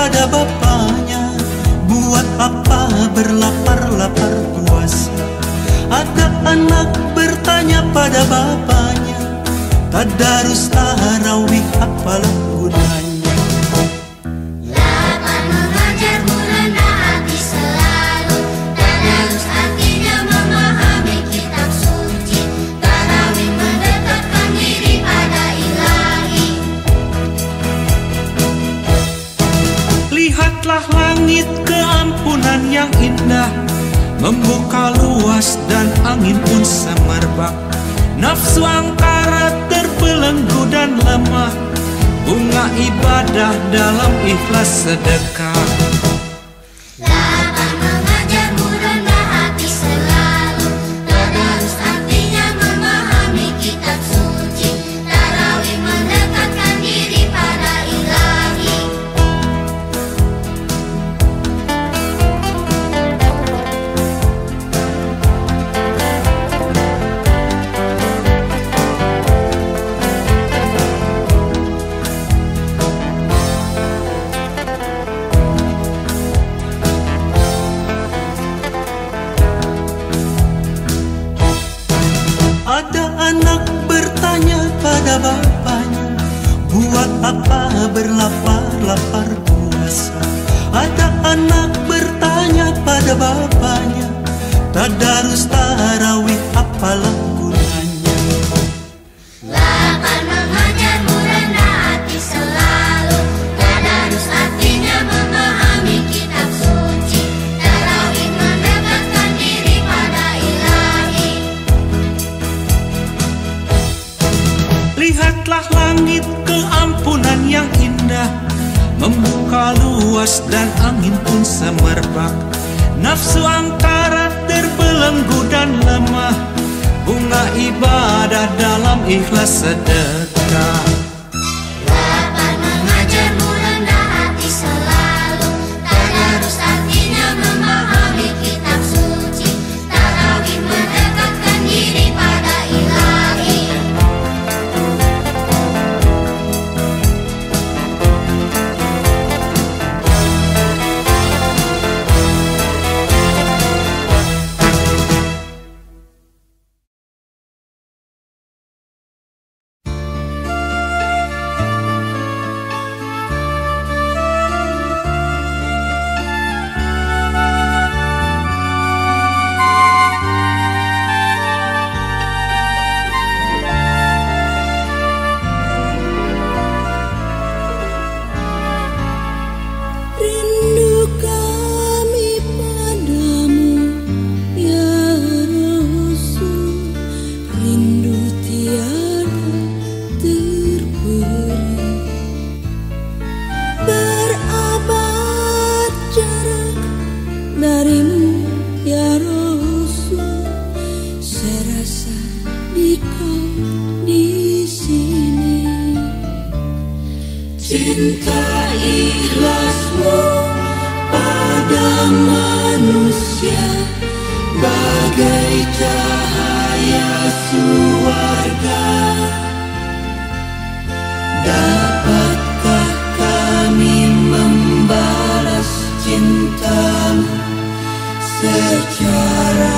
pada bapaknya, buat apa berlapar-lapar puasa. Ada anak bertanya pada bapaknya, tadarus tarawih apalah gunanya. Lapar mengajar merendah hati selalu, tadarus artinya memahami kitab suci, tarawih mendekatkan diri pada ilahi. Lihatlah langit keampunan yang indah, membuka luas dan angin pun semerbak. Nafsu angkara terbelenggu dan lemah, bunga ibadah dalam ikhlas sedekah. Lapar mengajar merendah hati selalu, tadarus artinya memahami kitab suci, tarawih mendekatkan diri pada ilahi. Ada anak bertanya pada bapaknya, buat apa berlapar-lapar puasa. Ada anak bertanya pada bapaknya, tadarus tarawih apalah gunanya. Lapar mengajar merendah hati selalu, tadarus artinya memahami kitab suci, tarawih mendekatkan diri pada ilahi. Lihatlah langit keampunan yang indah, membuka luas dan angin pun semerbak. Nafsu angkara terbelenggu dan lemah, bunga ibadah dalam ikhlas sedekah. Lapar mengajar merendah hati selalu, tadarus artinya memahami kitab suci, tarawih mendekatkan diri pada ilahi. Rindu kami padamu, ya Rasul. Rindu tiada terberi. Berabad jarak darimu, ya Rasul. Serasa di kau di sini. Cinta ikhlasmu pada manusia bagai cahaya surga. Dapatkah kami membalas cintamu secara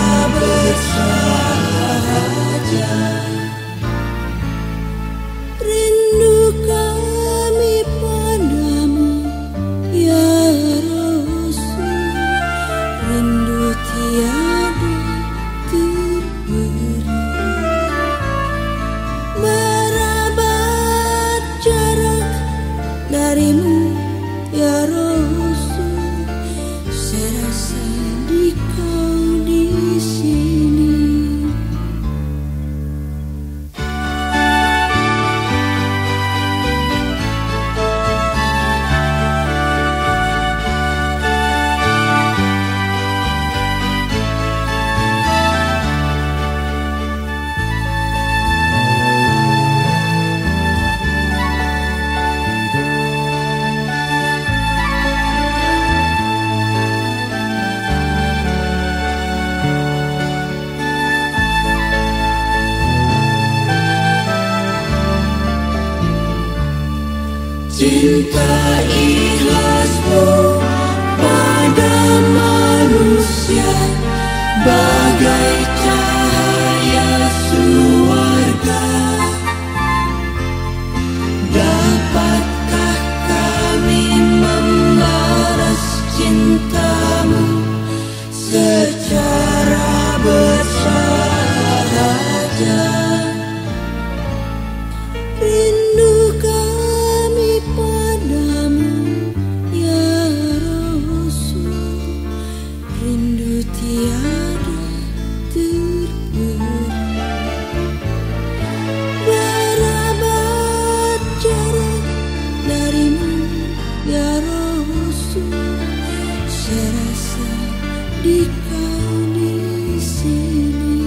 bersahaja? Rindu kami padamu, ya Rasul. Rindu tiada terberi. Berabad jarak darimu, ya Rasul. Serasa di kau di sini. Cinta ikhlasmu pada manusia bagai cahaya surga. Dapatkah kami membalas cintamu secara bersahaja? Rindu kami padamu ya Rasul, rindu tiada terpuji. Berabad jarak darimu ya Rasul, serasa di kau di sini.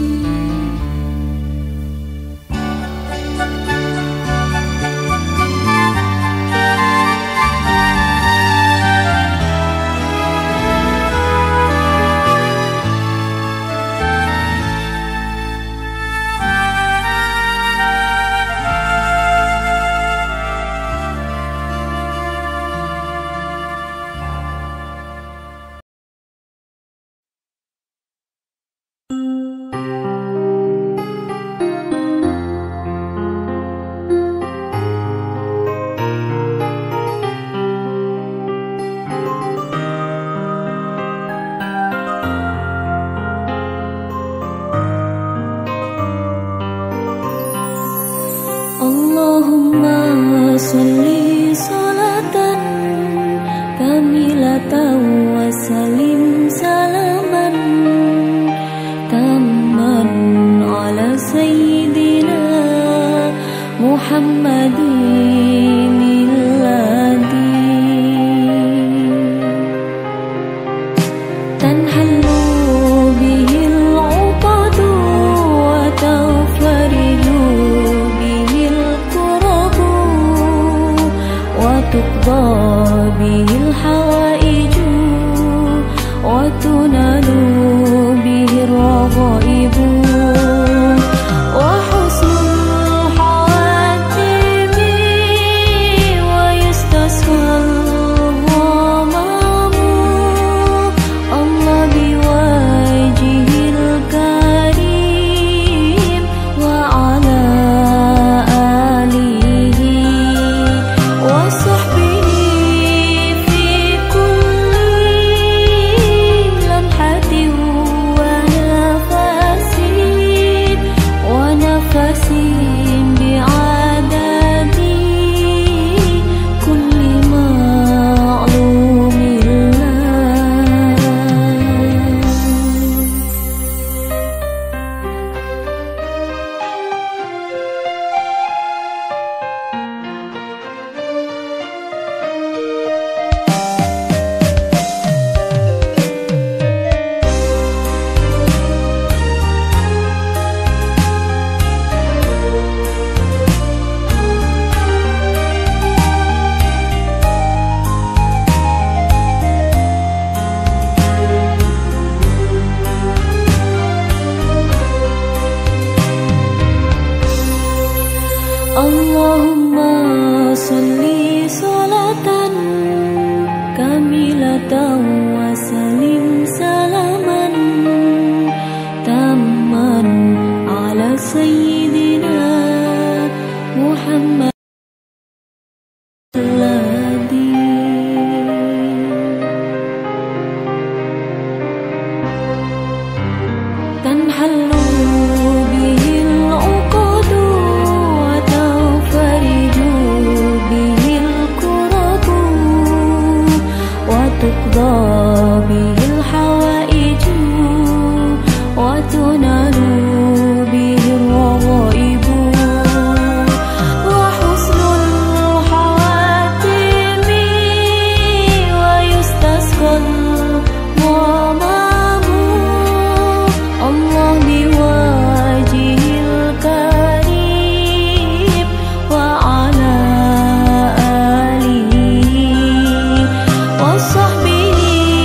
Allahumma salli salatan kamilatan wa salim salaman tamman ala sayyidina Muhammadin alladhi tanhallu bihi al-uqadu wa tawfariju تقضى به الحوائج وتنال به الرغائب وحسن الخواتم ويستسقى الغمام الله بوجهه الكريم وعلى آله وصحبه في كل لمحة ونفس بعدد كل معلوم Allahumma salli salatan kamilatan wa salim salaman tamman ala sayyidina Muhammad alladhi tanhallu bihi al-uqadu wa tawfariju bihi al-kurabu wa tuqda bihi al-hawaiju wa tunalu bihi al-raghaibu wa husnul khawatimi wa yustasqa al-ghamamu Allah biwajhil karim wa ala alihi wa sahbihi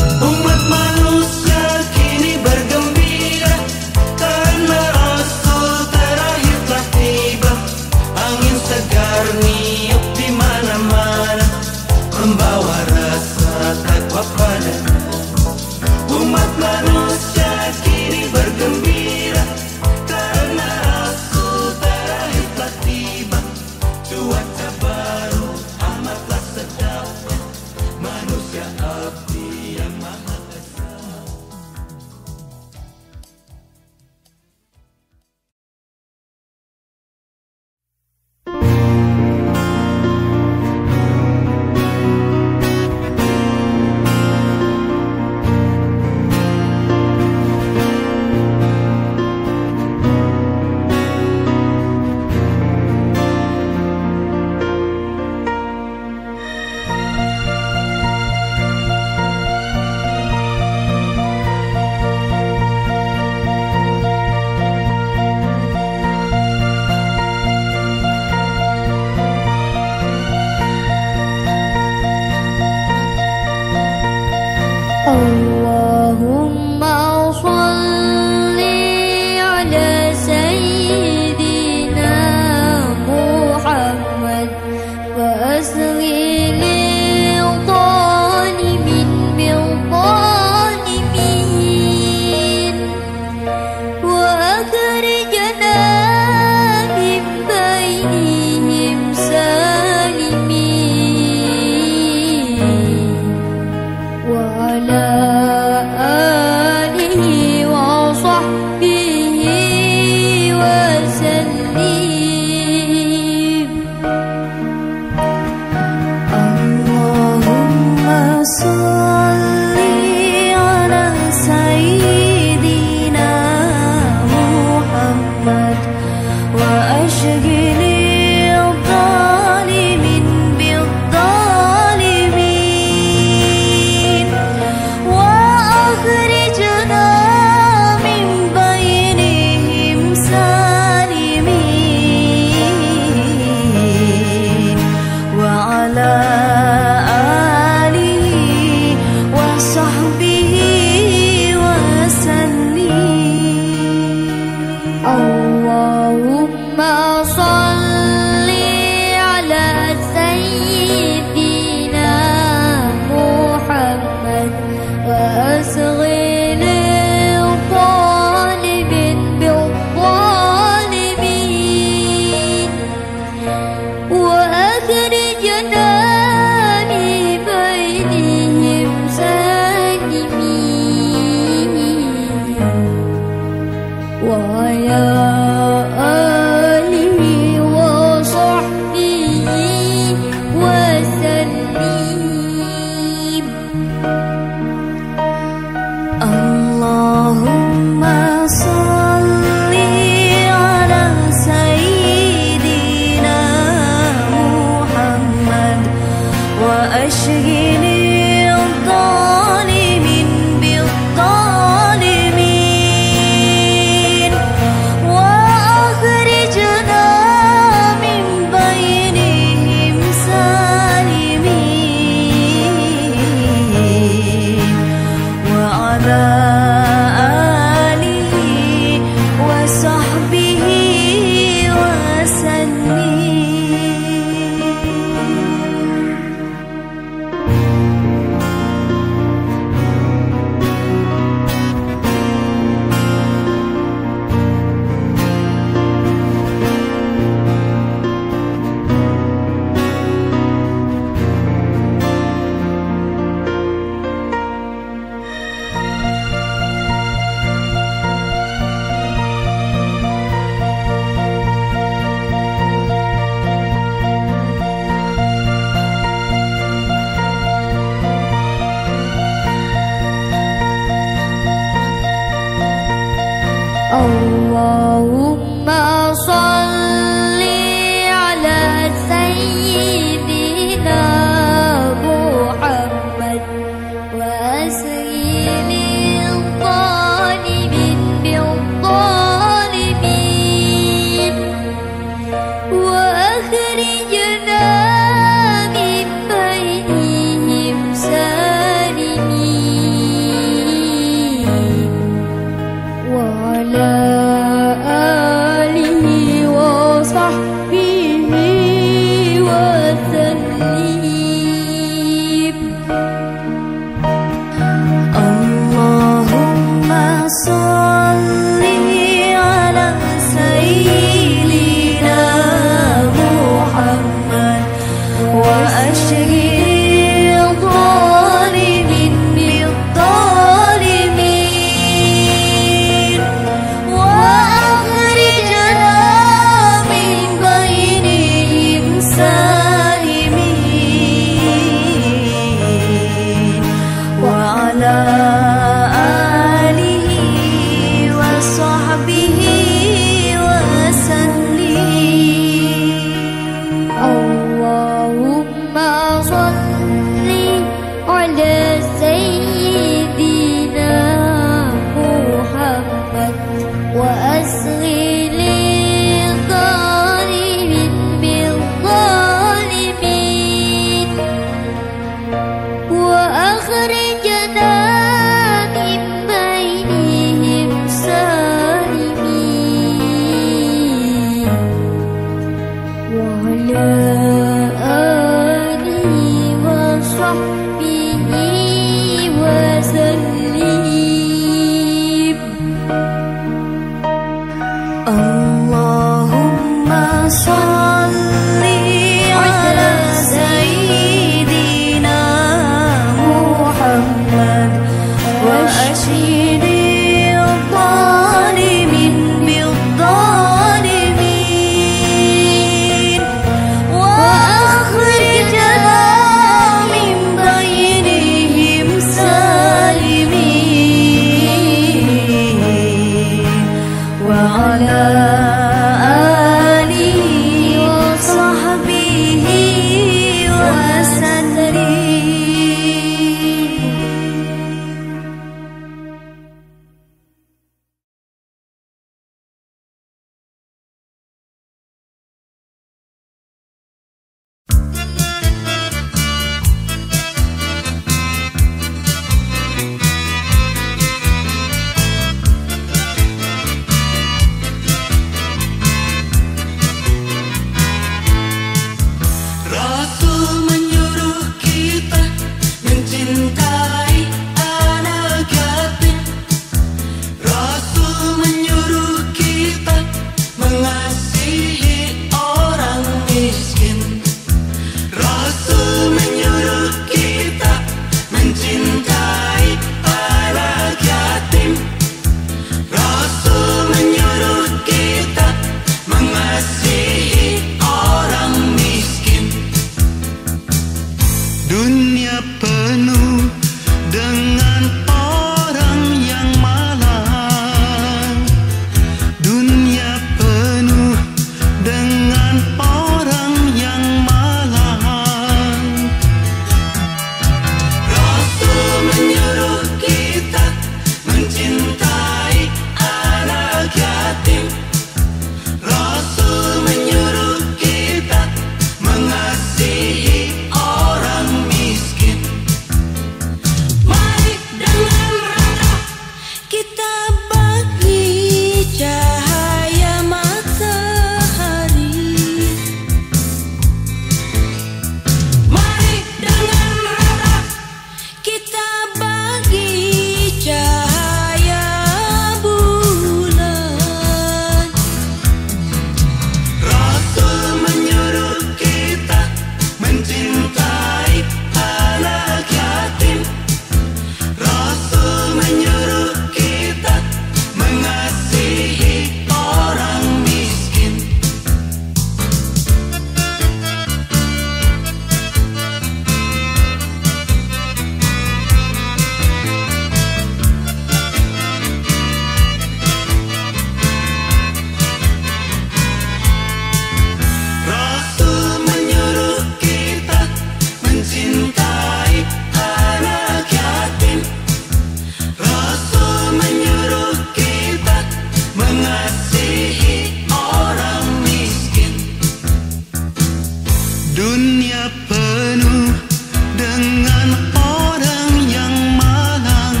penuh dengan orang yang malang.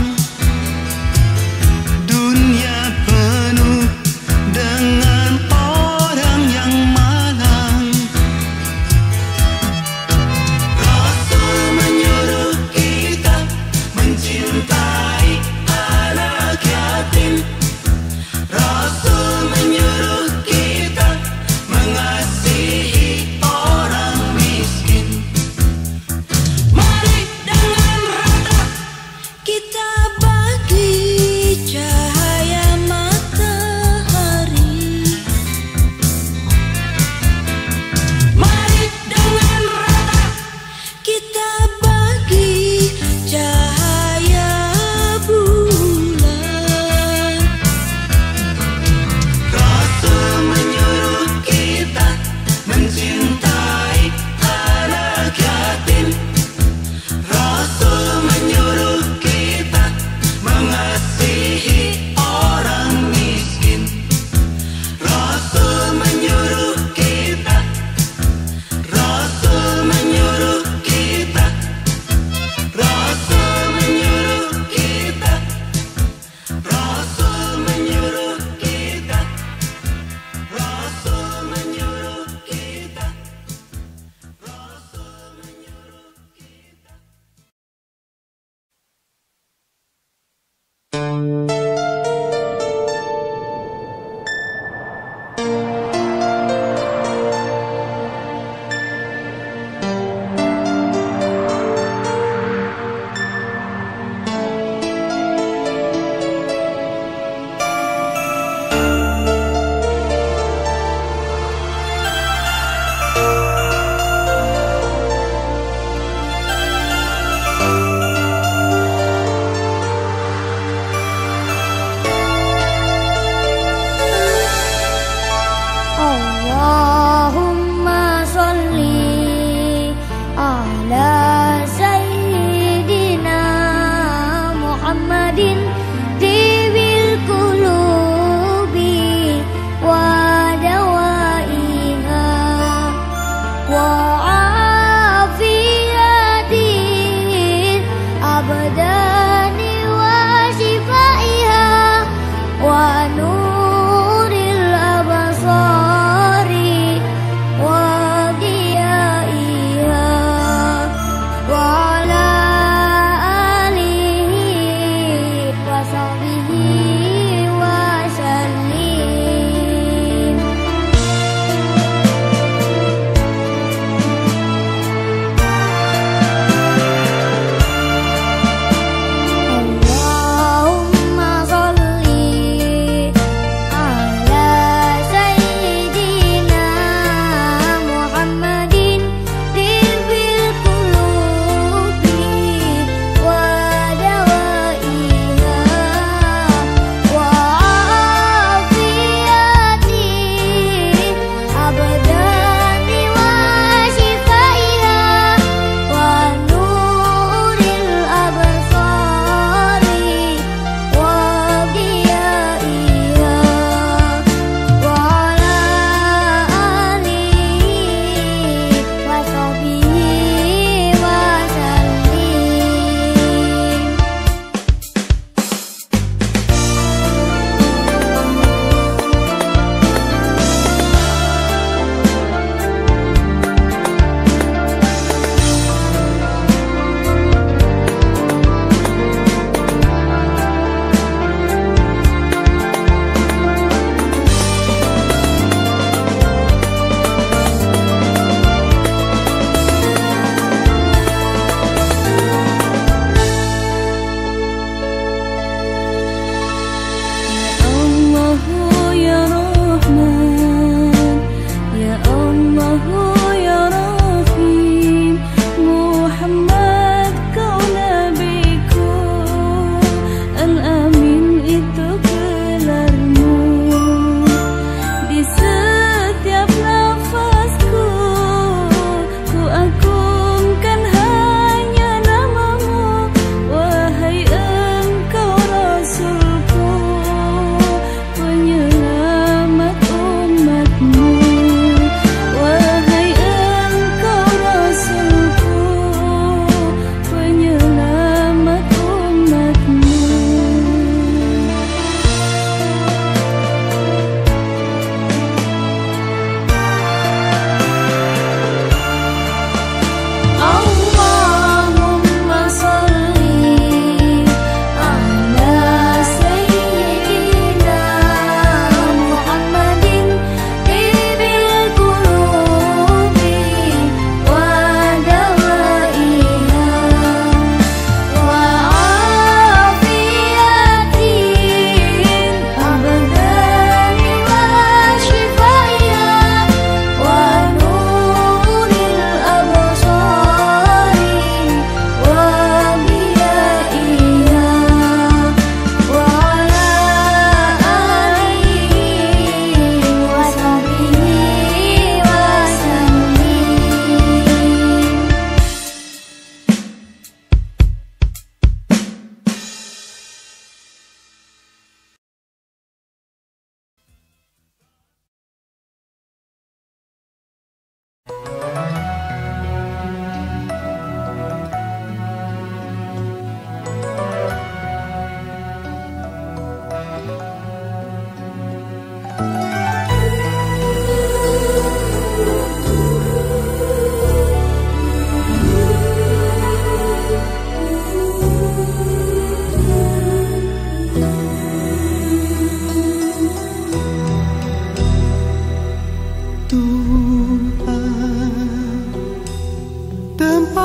Dunia penuh dengan orang yang malang. Rasul menyuruh kita mencintai anak yatim. Rasul menyuruh kita mengasihi orang miskin.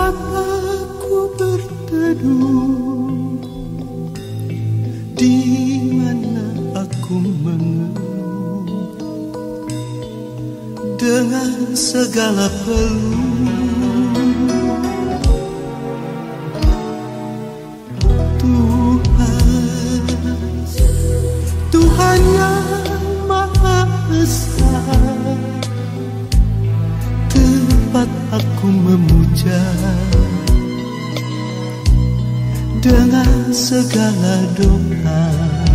Saat aku berteduh, di mana aku mengeluh dengan segala peluh. Tuhan yang Maha Esa, tempat aku memuja dengan segala doa.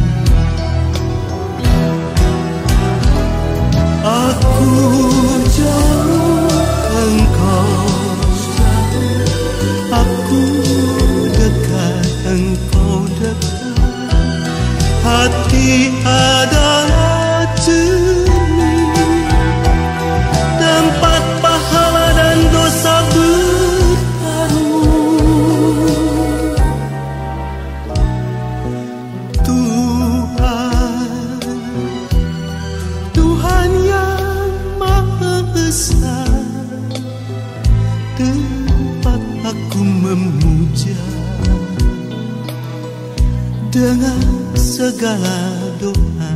Aku jauh, engkau jauh, aku dekat, engkau dekat. Hati adalah cermin, tempat pahala dan dosa bertaruh. Tuhan yang Maha Esa, tempat aku memuja dengan segala doa.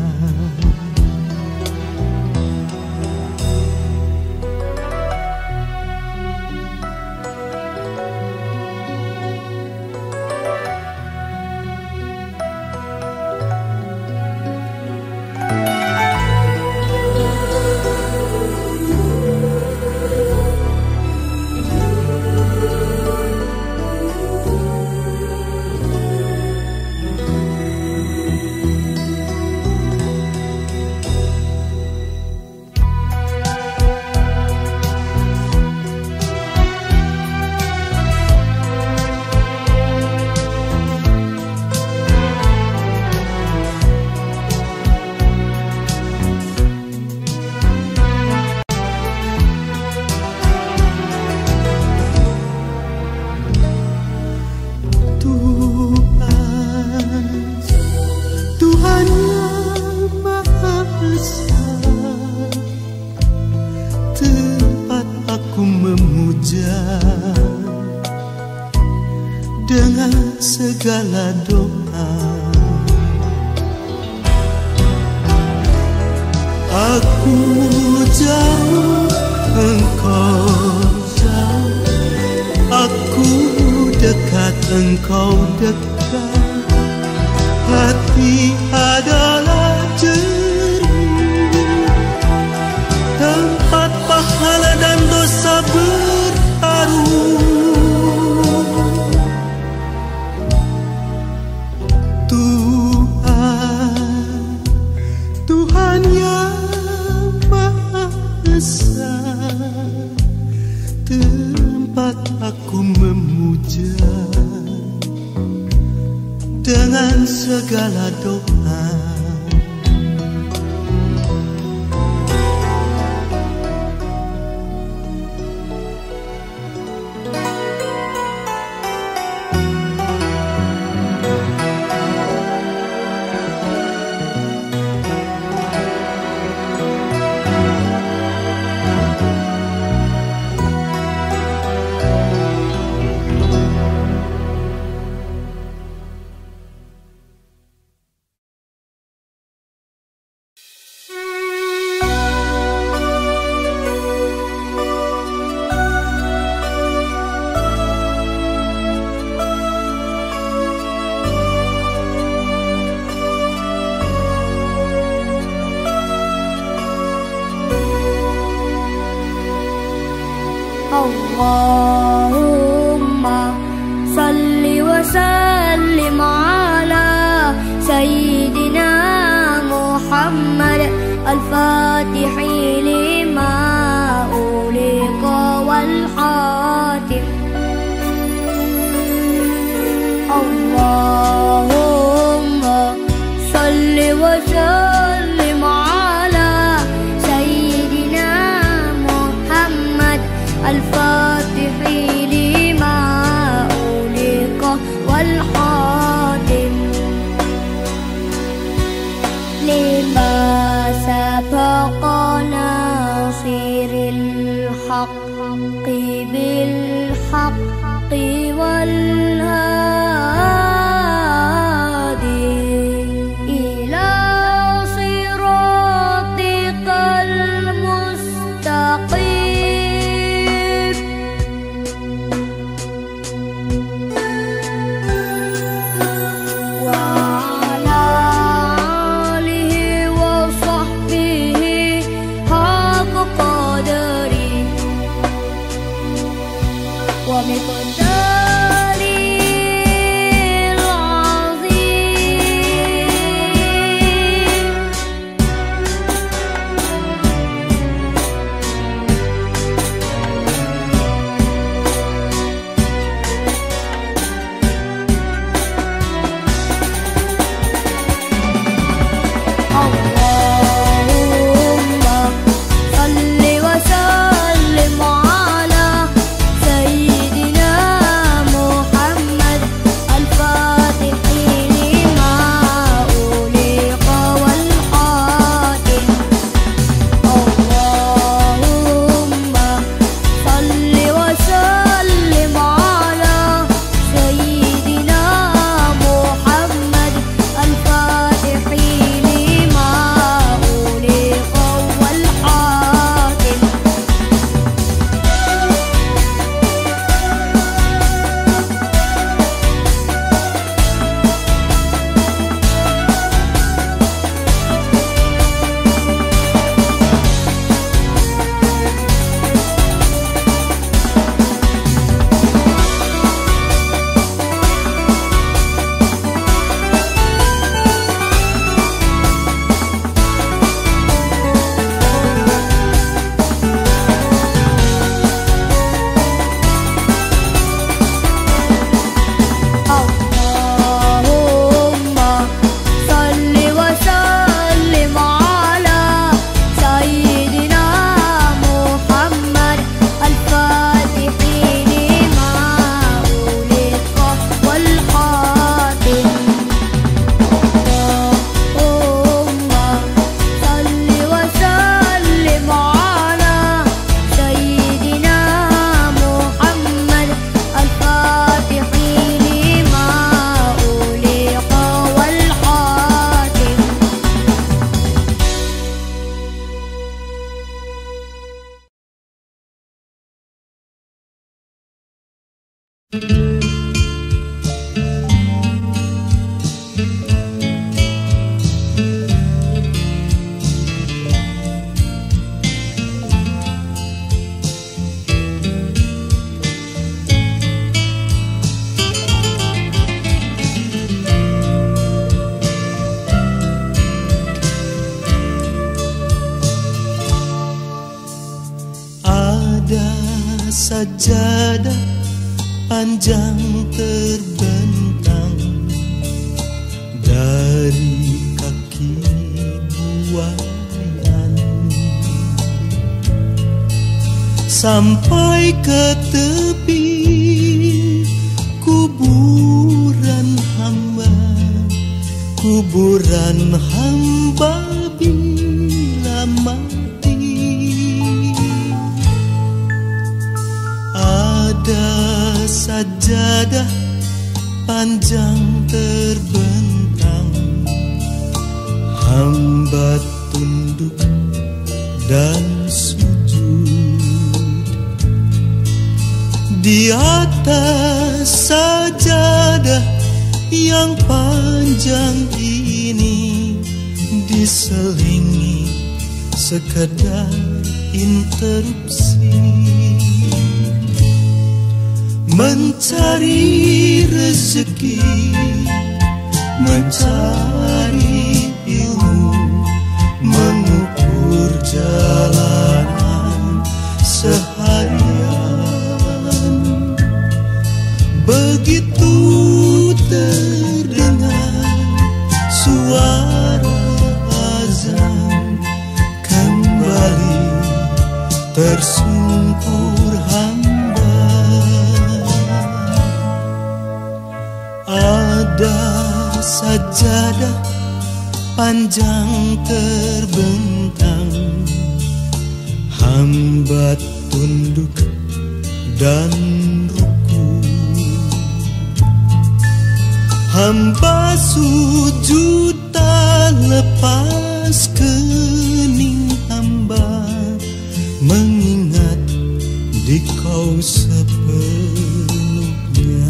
Tuhan yang Maha Esa, tempat aku memuja dengan segala doa. Aku jauh, engkau jauh, aku dekat, engkau dekat. Hati adalah cermin, tempat pahala dan dosa bertaruh. Tuhan yang Maha Esa, tempat aku memuja dengan segala doa. Sajadah panjang terbentang dari kaki buayan sampai ke tepi kuburan hamba bila mati. Ada sajadah panjang terbentang, hamba tunduk dan sujud. Di atas sajadah yang panjang ini diselingi sekedar interupsi, mencari rezeki, mencari ilmu, mengukur jalanan seharian. Begitu terdengar suara azan, kembali tersungkur hamba. Ada sajadah panjang terbentang, hamba tunduk dan ruku, hamba sujud tak lepas kening hamba, mengingat di kau sepenuhnya.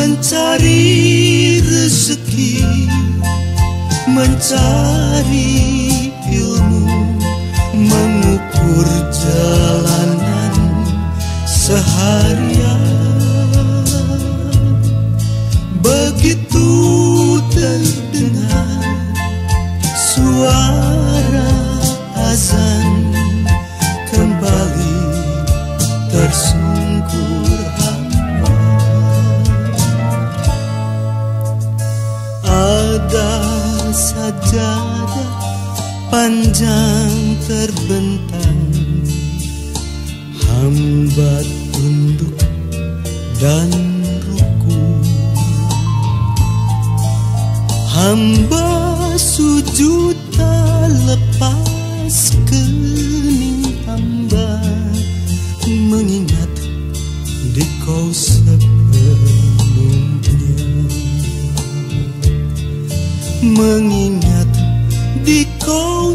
mencari rezeki, mencari ilmu, mengukur jalanan seharian. Begitu terdengar suara azan, kembali tersungkur hamba. Ada sajadah panjang terbentang, hamba tunduk dan ruku. Hamba sujud tak lepas kening hamba, mengingat Dikau sepenuhnya, mengingat Dikau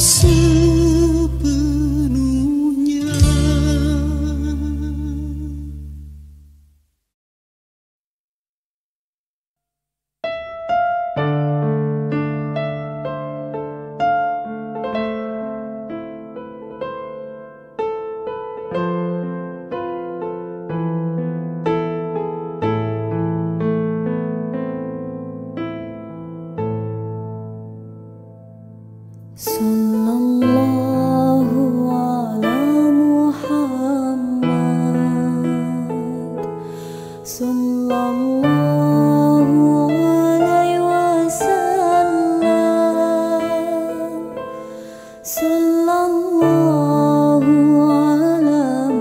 sepenuhnya. Sallallahu ala Muhammad, sallallahu alaihi wasallam, sallallahu ala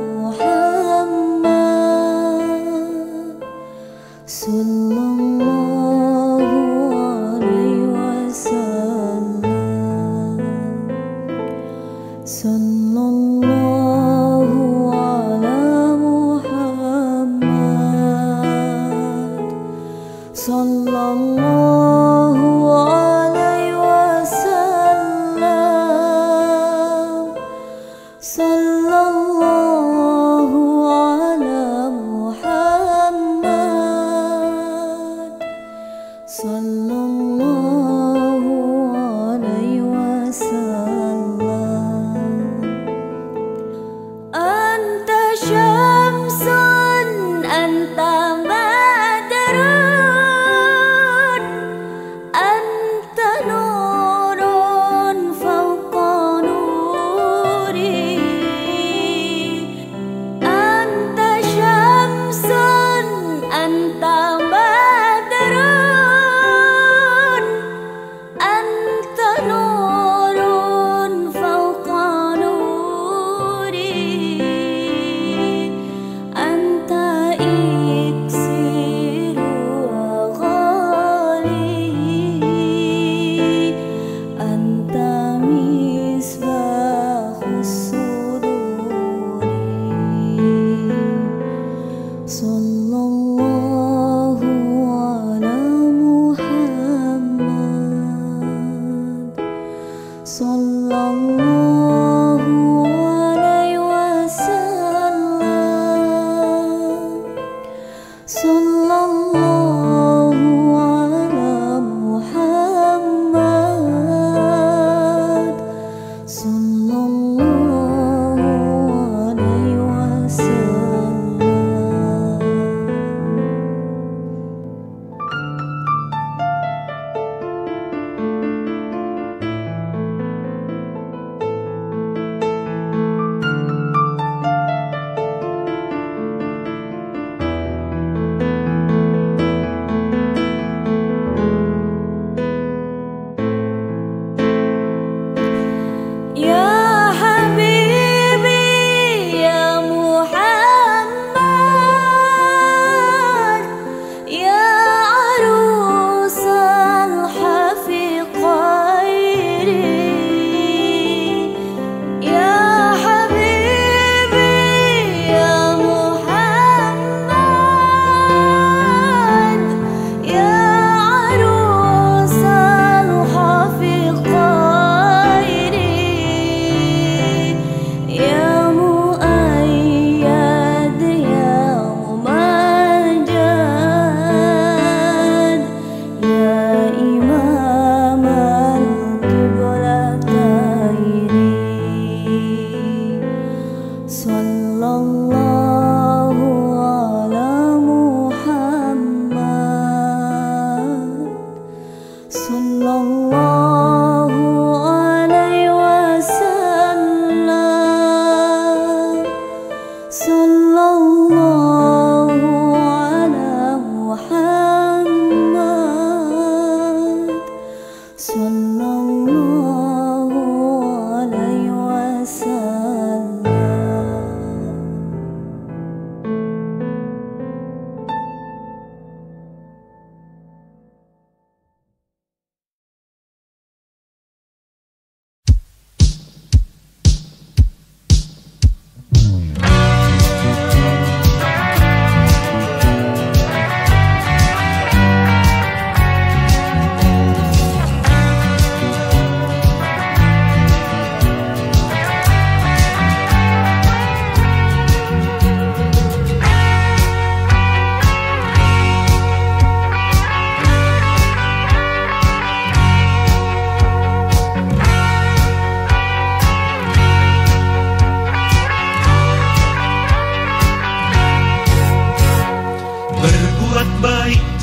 Muhammad, sallallahu alaihi wasallam. Sallallahu ala Muhammad, sallallahu alaihi wasallam, sallallahu ala Muhammad, sallallahu alaihi wasallam. Anta syamsun, anta badrun, anta nurun fawqa nuri. Anta syamsun, anta badrun,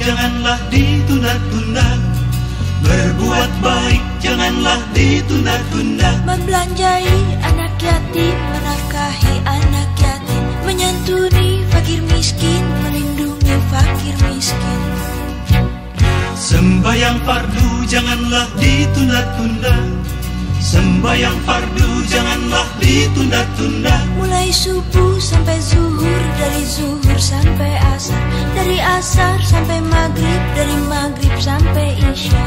janganlah ditunda-tunda. Berbuat baik janganlah ditunda-tunda. Membelanjai anak yatim, menafkahi anak yatim, menyantuni fakir miskin, melindungi fakir miskin. Sembayang fardu janganlah ditunda-tunda. Sembayang fardu janganlah ditunda-tunda. Mulai subuh sampai zuhur, dari zuhur sampai asar, dari asar sampai maghrib, dari maghrib sampai isya.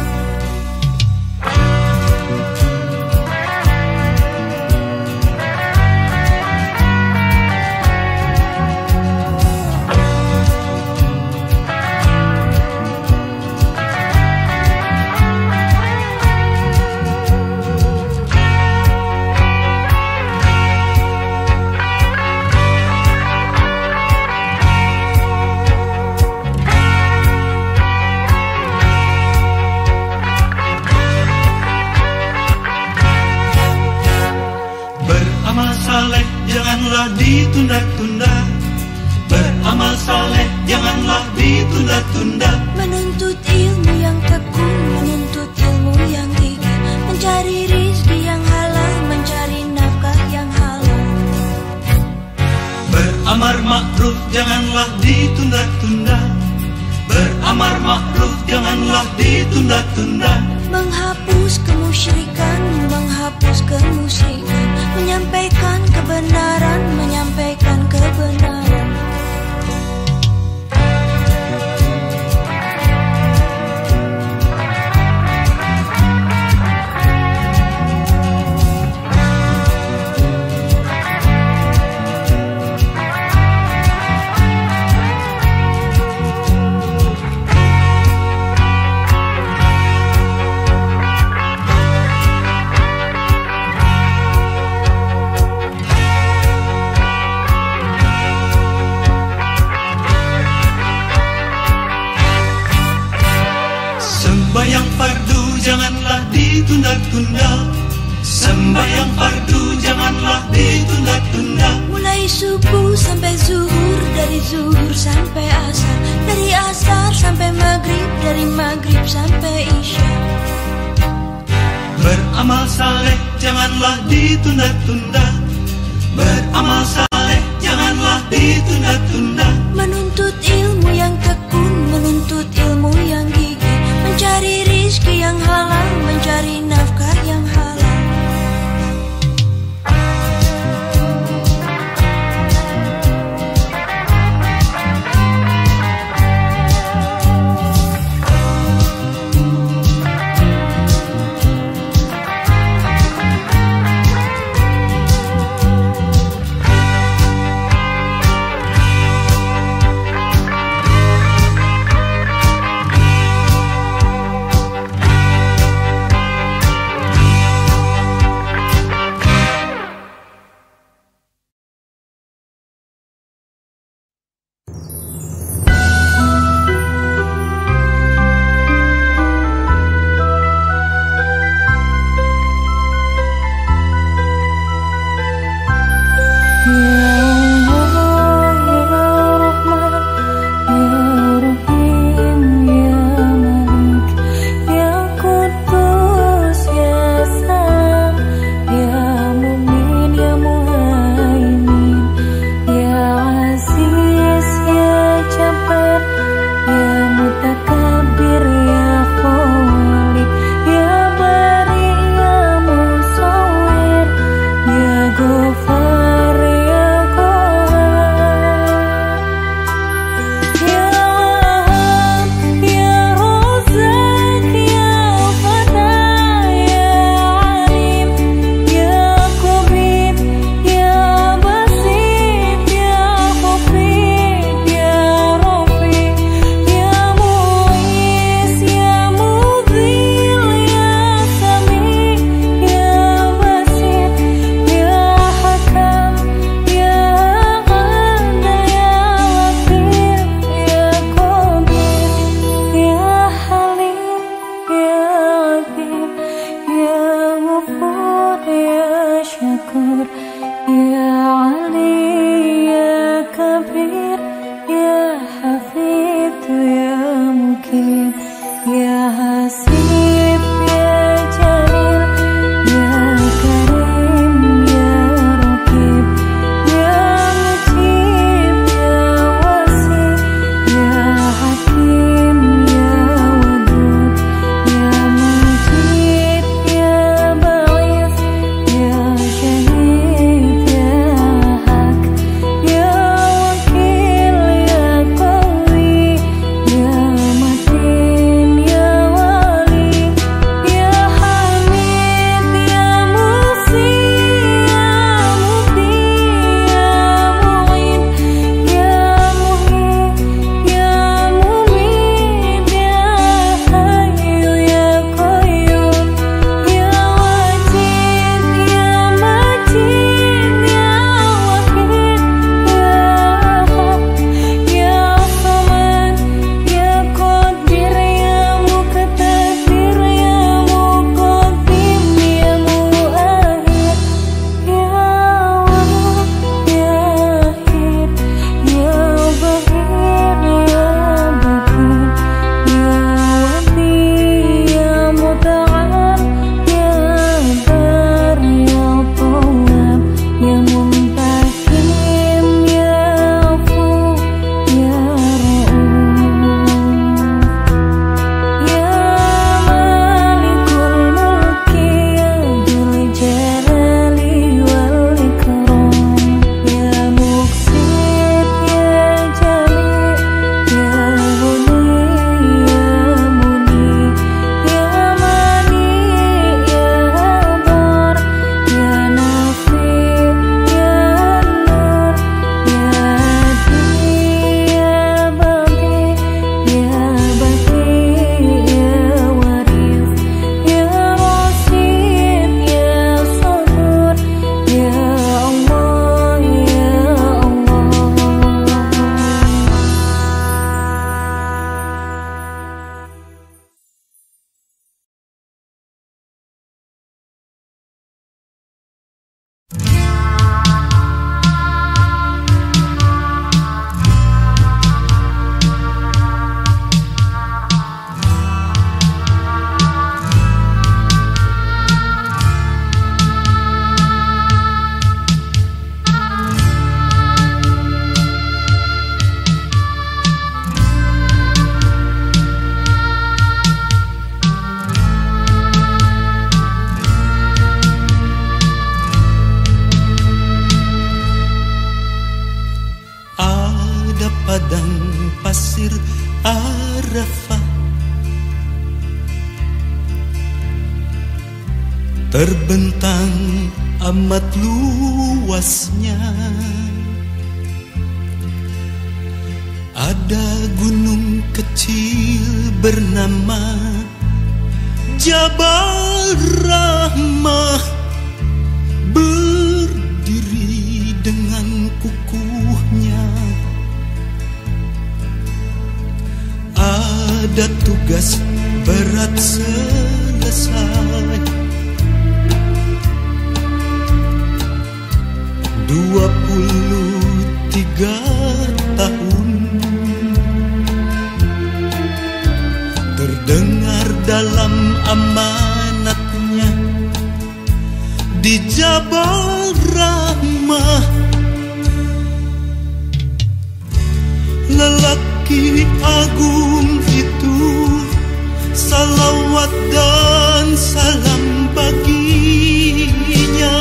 Janganlah ditunda-tunda. Beramal saleh janganlah ditunda-tunda. Menuntut ilmu yang tekun, menuntut ilmu yang gigih, mencari rizki yang halal, mencari nafkah yang halal. Beramar ma'ruf janganlah ditunda-tunda. Beramar ma'ruf janganlah ditunda-tunda. Menghapus kemusyrikan, menghapus kemusyrikan, menyampaikan kebenaran, menyampaikan kebenaran. Sembayang fardu janganlah ditunda-tunda. Sembayang fardu janganlah ditunda-tunda. Mulai subuh sampai zuhur, dari zuhur sampai asar, dari asar sampai maghrib, dari maghrib sampai isya. Beramal saleh janganlah ditunda-tunda. Beramal saleh janganlah ditunda-tunda. Menuntut ilmu yang tekun, menuntut ilmu yang gigih, mencari rizki yang halal, mencari nafkah yang halal. pasir Arafah, terbentang amat luasnya. Ada gunung kecil bernama Jabal Rahmah, berdiri dengan kukuhnya. Ada tugas berat selesai, 23 tahun. Terdengar dalam amanatnya di Jabal Rahmah, lelaki agung itu salawat dan salam baginya.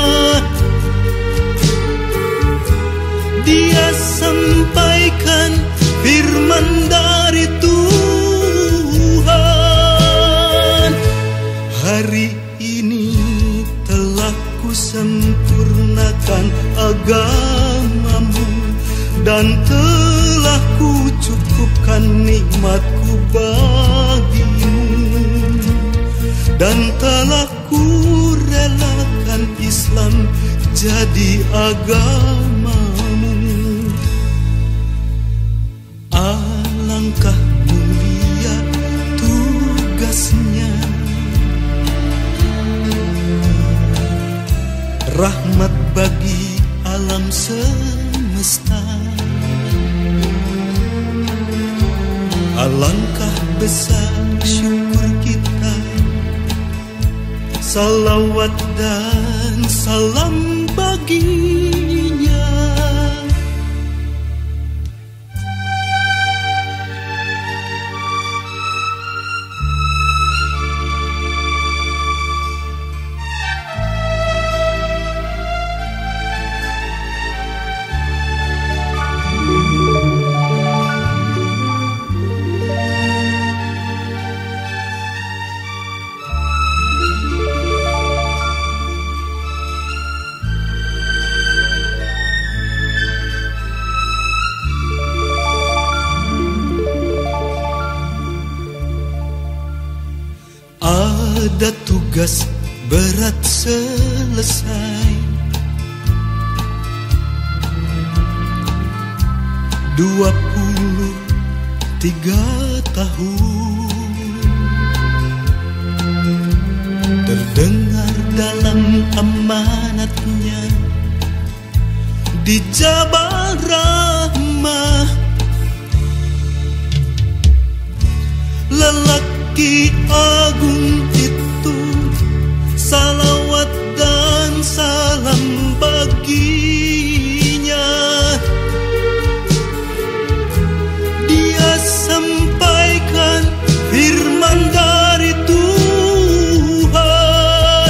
Dia sampaikan firman dari Tuhan, hari ini telah kusempurnakan agamamu dan telah kucukupkan nikmatku bagimu, dan telah kurelakan Islam jadi agamamu. Alangkah mulia tugasnya, rahmat bagi alam semesta. Alangkah besar syukur kita salawat dan salam baginya. Ada tugas berat selesai, 23 tahun terdengar dalam amanatnya, dijabar rahmah. Lelaki agung itu, salawat dan salam baginya. Dia sampaikan firman dari Tuhan.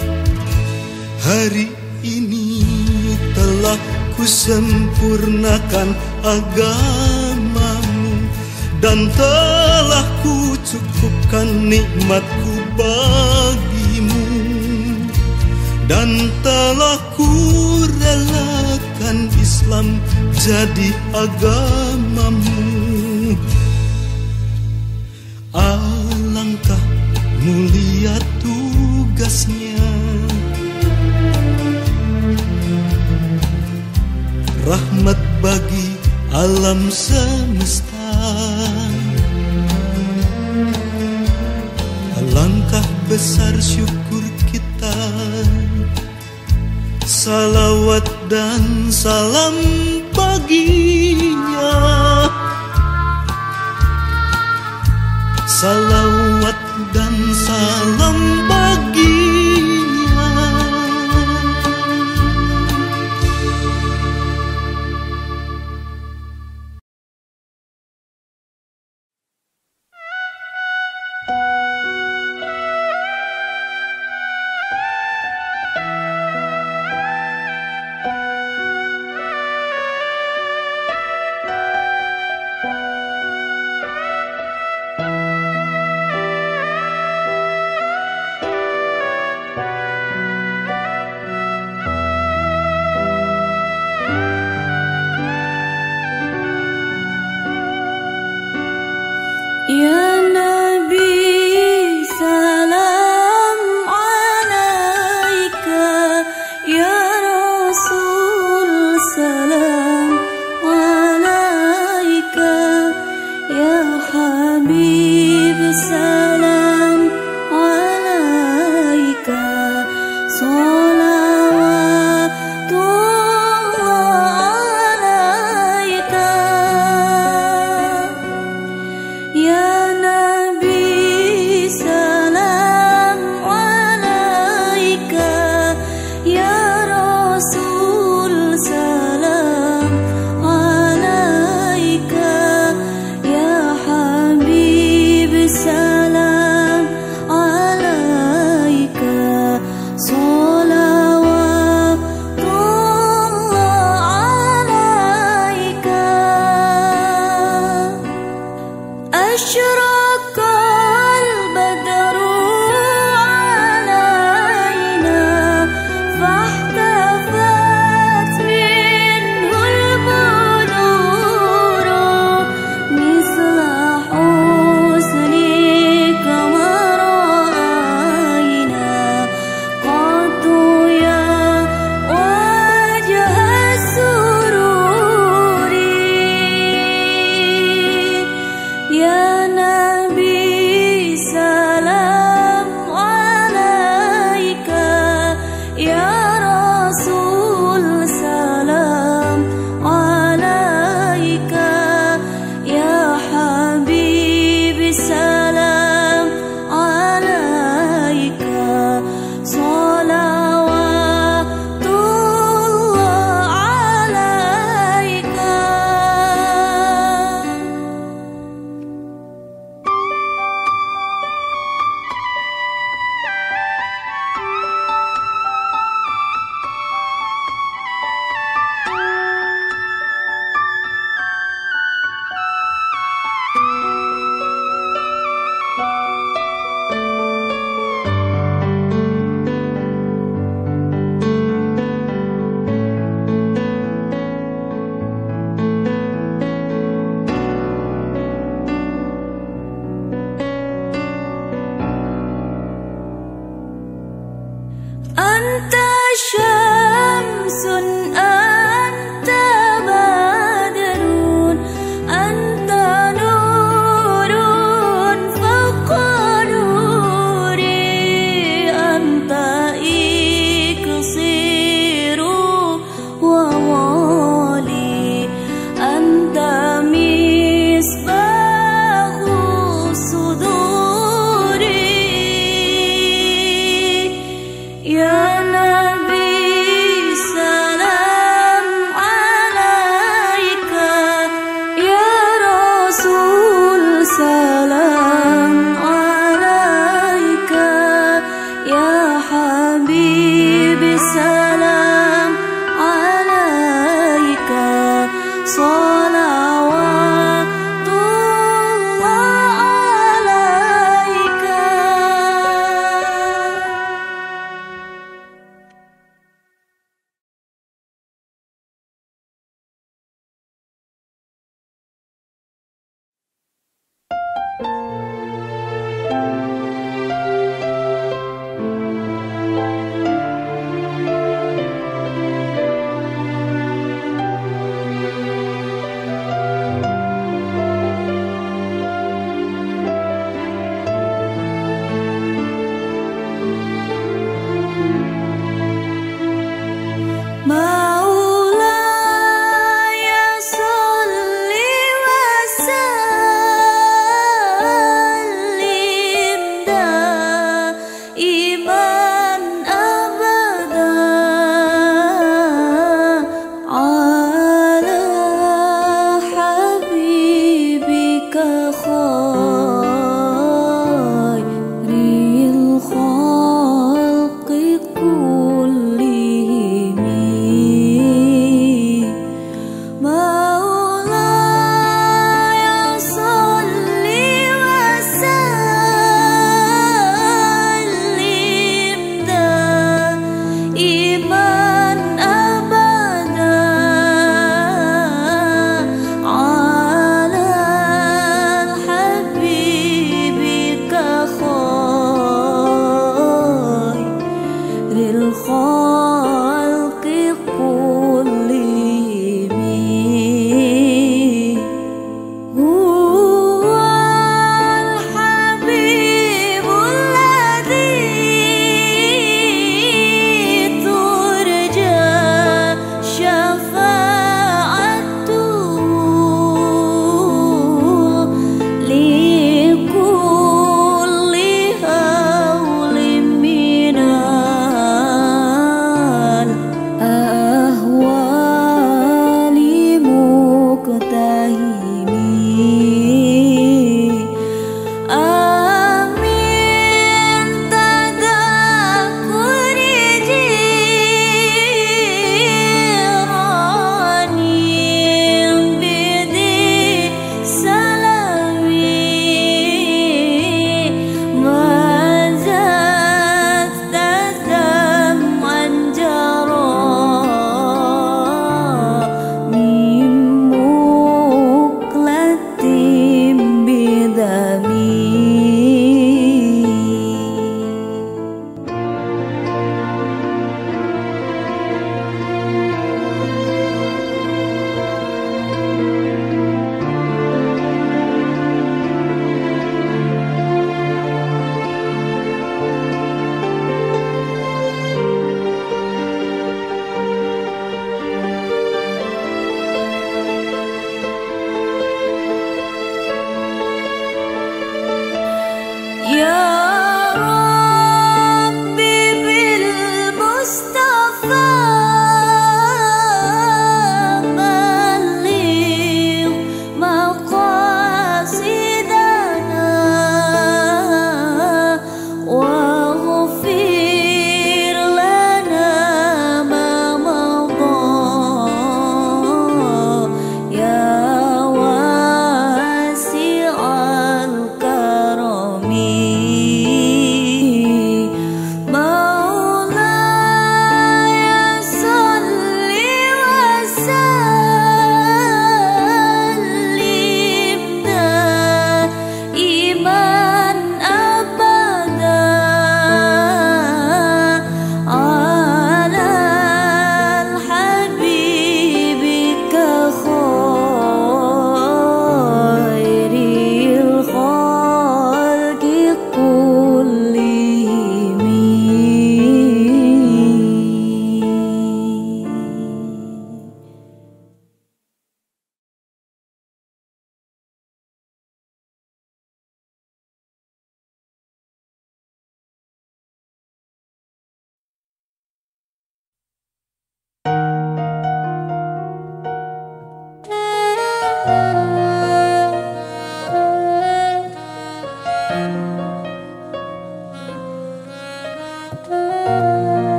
Hari ini telah kusempurnakan agamamu, dan telah kucukupkan nikmatku bagimu, dan telah kurelakan Islam jadi agamamu. Alangkah mulia tugasnya, rahmat bagi alam semesta. Alangkah besar syukur kita, salawat dan salam baginya. Salawat dan salam baginya. Ya Nabi salam alaika, Ya Rasul salam alaika, Ya Habib salam alaika, salawatullah alaika. Ya Nabi salam alaika, Ya Rasul salam alaika, Ya Habib salam alaika, salawatullah alaika. Asyraqal badru alaina, fahtafat minhul buduru, misla husnika ma ra'ayna, qatu ya wajha sururi. Ya Nabi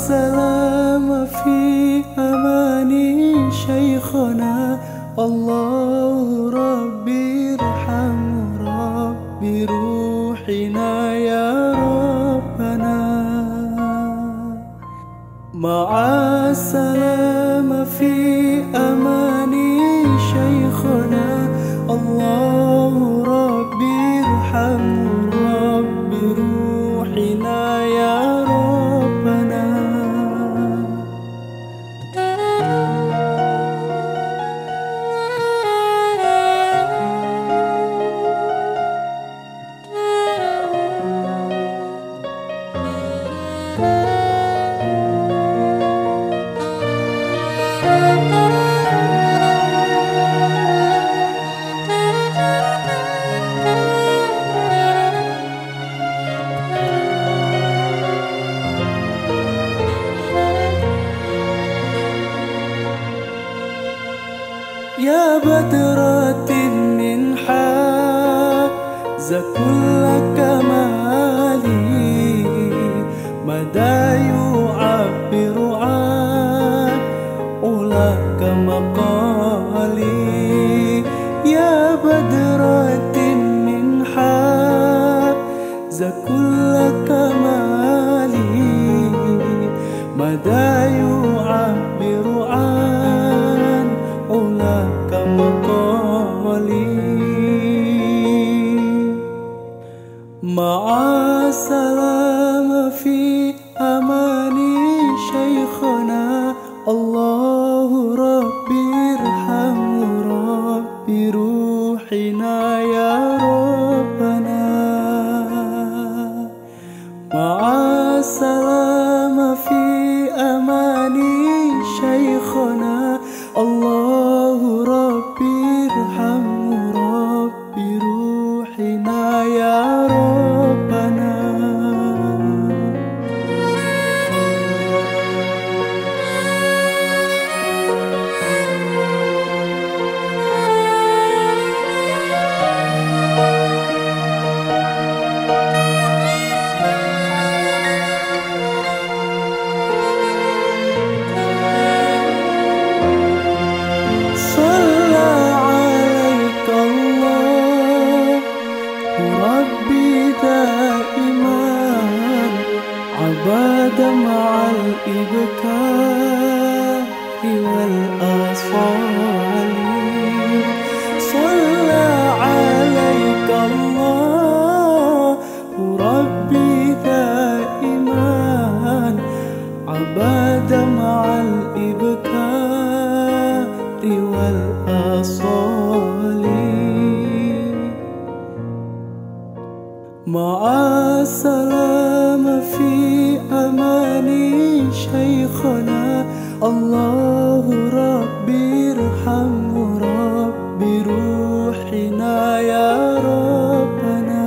السلام في أمان شيخنا الله ربي ارحم ربي روحنا يا ربنا مع السلام في أمان شيخنا الله ربي ارحم ربي روحنا يا ربنا يا بدرة من حاز كل كمالي مدى يعبر عن أولاك مقالي يا بدرة من حاز كل كمالي مدى يعبر عن أولاك مقالي مع السلام في أمان شيخنا الله ربي ارحم ربي روحنا يا ربنا مع السلام في أمان شيخنا الله ربي ارحم ربي روحنا يا ربنا عبادة مع الإبكار والأصفال صلى عليك الله ربي دائما عبادة مع الإبكار والأصفال مع السلام في أمان شيخنا الله ربي ارحم ربي روحنا يا ربنا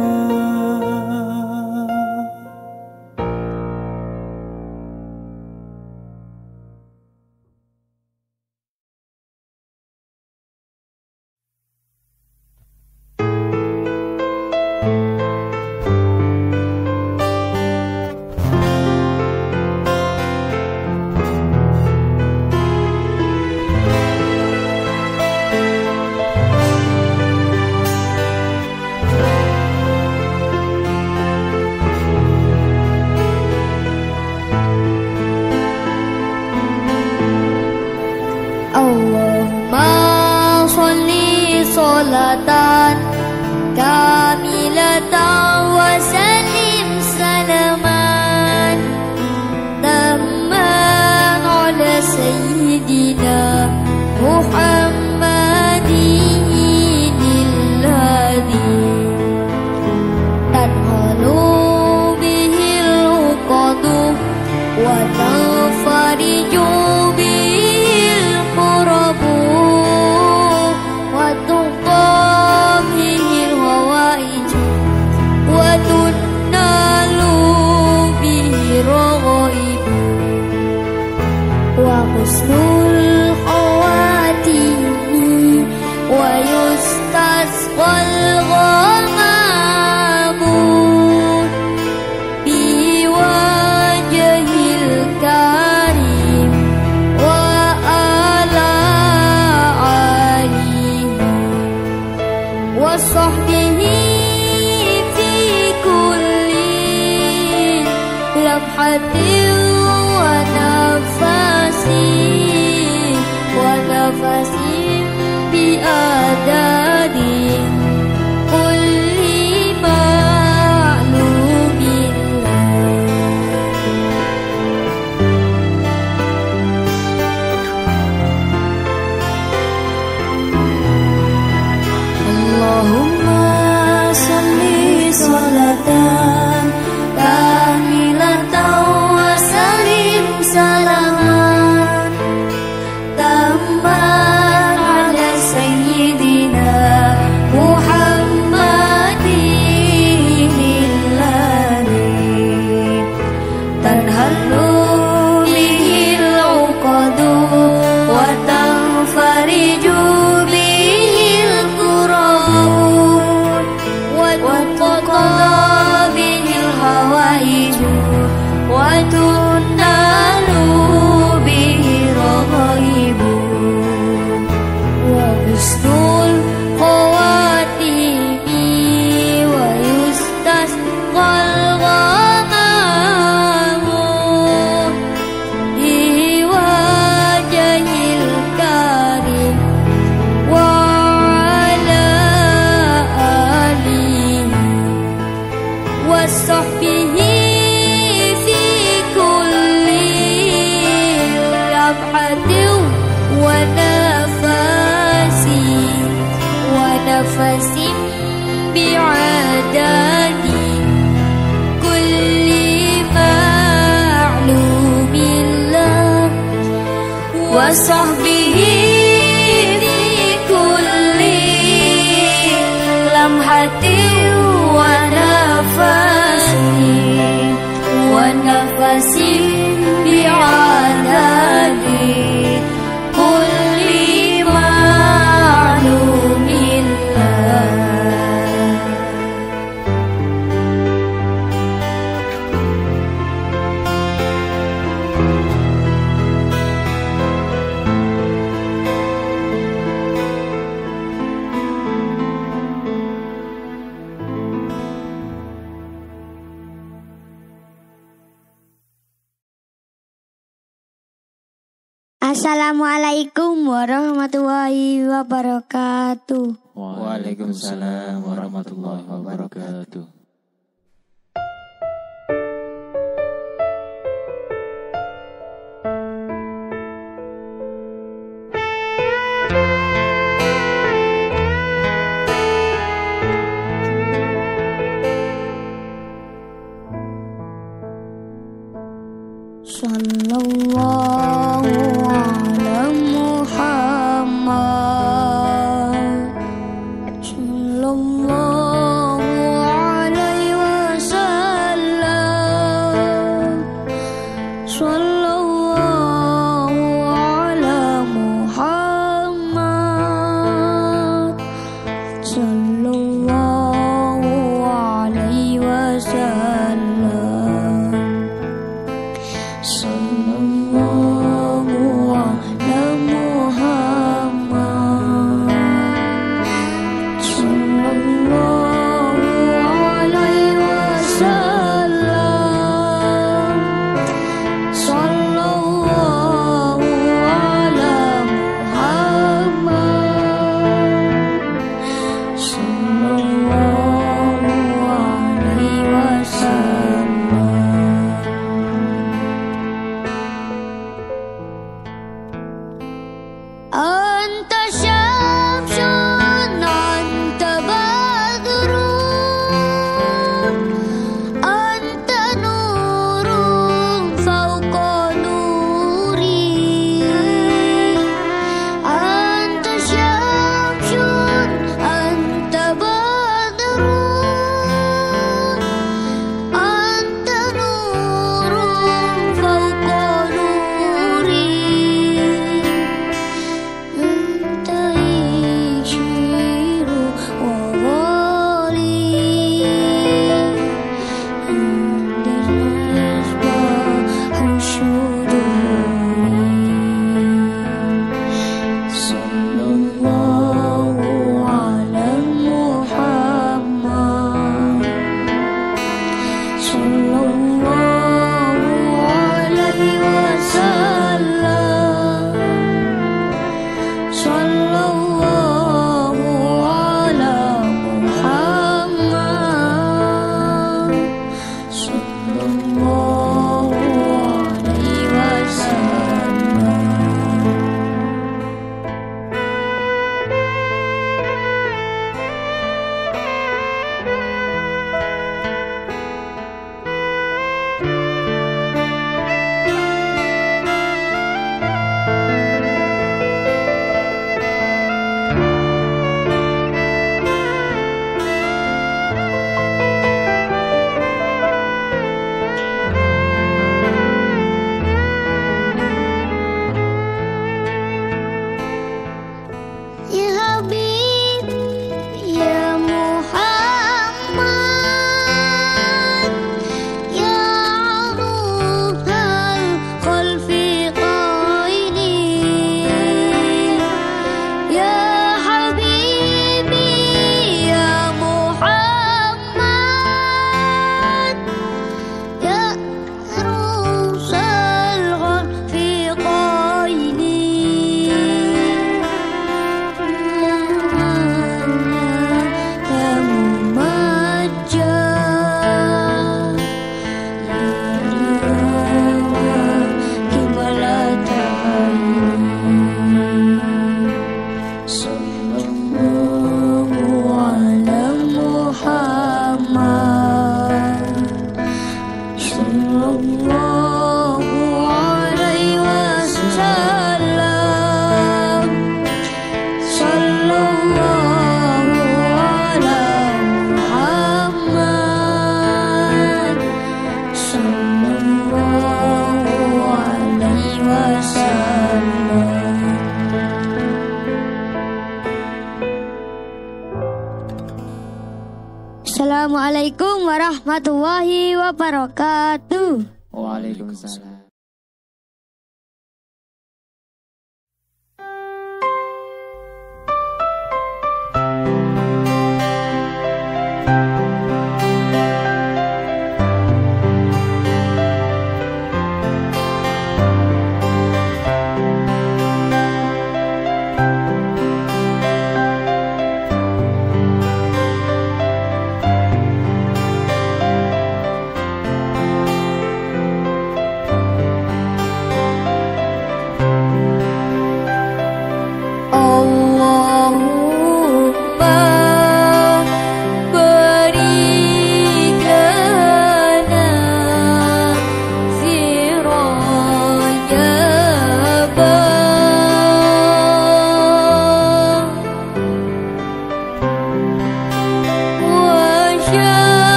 salatan kamilatan wa salim salaman tamman ala sayyidina Muhammadin al-hadi tanhalu bihil uqadu wa tanfariju bihil qurabu wa tuqa ونفس بأعداد كل معلوم اللهم صل صلاة كاملة وسلم سلاما تاما على سيدنا محمد الذي تنهل به العقد وتنفرج به الكرب وتقضى به الحوائج وتنال به الرغائب وحسن الخواتيم ويستسقى الغمام بوجه الكريم وعلى آله وصحبه في كل لمحة ونفس بعدد كل معلوم له وصحبه في كل لمحة ونفس بعدد كل معلوم له Assalamualaikum warahmatullahi wabarakatuh. Waalaikumsalam warahmatullahi wabarakatuh. Sallallahu ala Muhammad sallallahu alaihi wasallam sallallahu ala Muhammad sallallahu alaihi wasallam sallallahu ala Muhammad sallallahu alaihi wasallam sallallahu ala Muhammad sallallahu alaihi wasallam. Anta syamsun anta badrun anta nurun fawqa nuri anta syamsun anta badrun anta nurun fawqa nuri anta Assalamualaikum warahmatullahi wabarakatuh. Waalaikumsalam.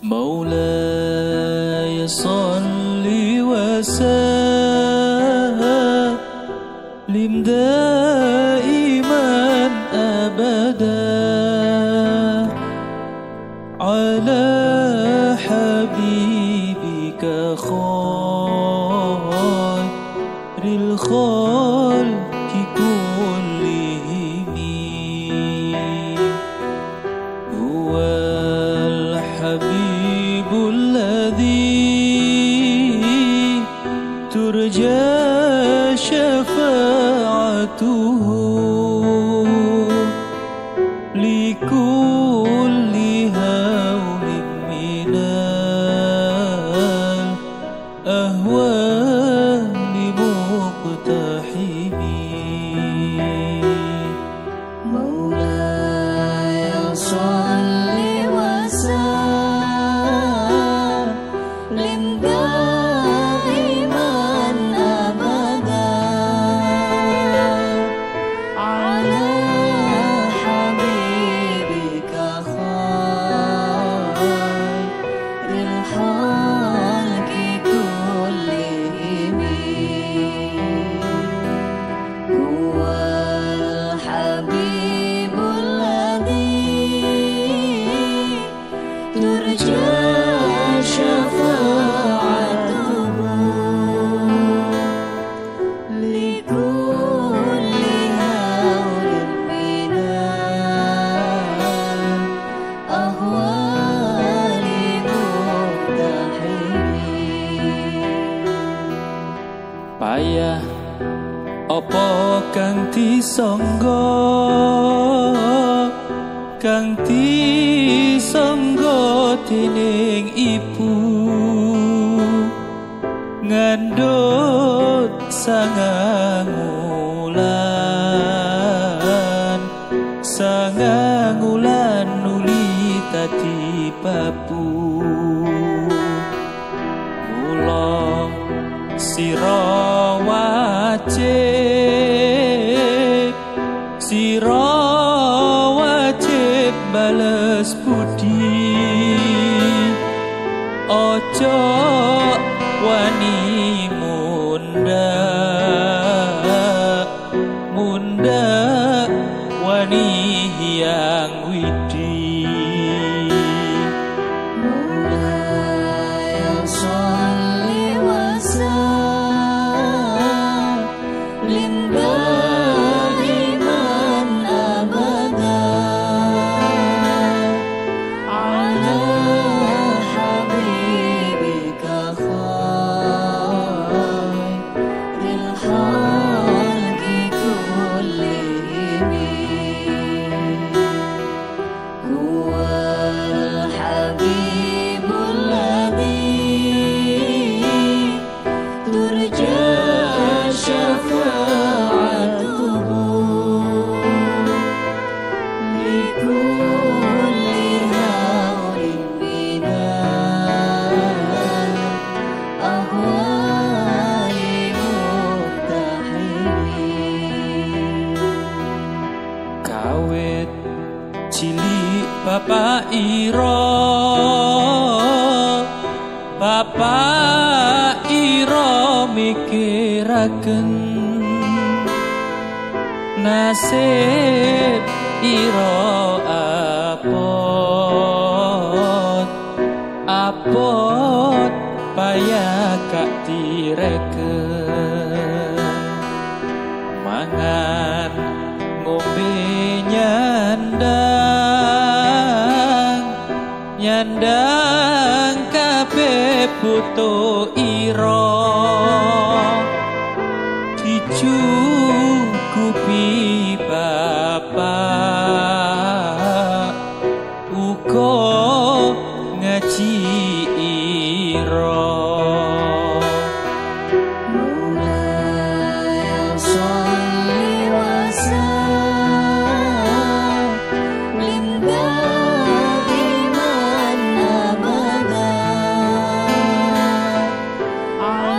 مولاي صل وسلم دائما أبدا على حبيبك خير الخلق كلهم هو الحبيب الذي ترجى شفاعته لكل هول من الأهوال مقتحم مولاي صل وسلم دائما أبدا على حبيبك خير الخلق كلهم هو الحبيب الذي ترجى شفاعته لكل هول من الأهوال مقتحم payah apa kang disangga dening ibu ngandhut sangang wulan nuli dadi babu mula sira wajib bales budi ojo wani munda wani yang widi مولاي صل وسلم دائما أبدا على حبيبك خير الخلق كلهم هو الحبيب الذي ترجى شفاعته لكل هول من الأهوال مقتحم kawit cilik bapak ira mikiraken nasib ira apot payah gak direken mangan ngombe nyandang kabeh butuh ira dicukupi bapak uga ngaji ira مولاي صل وسلم دائما أبدا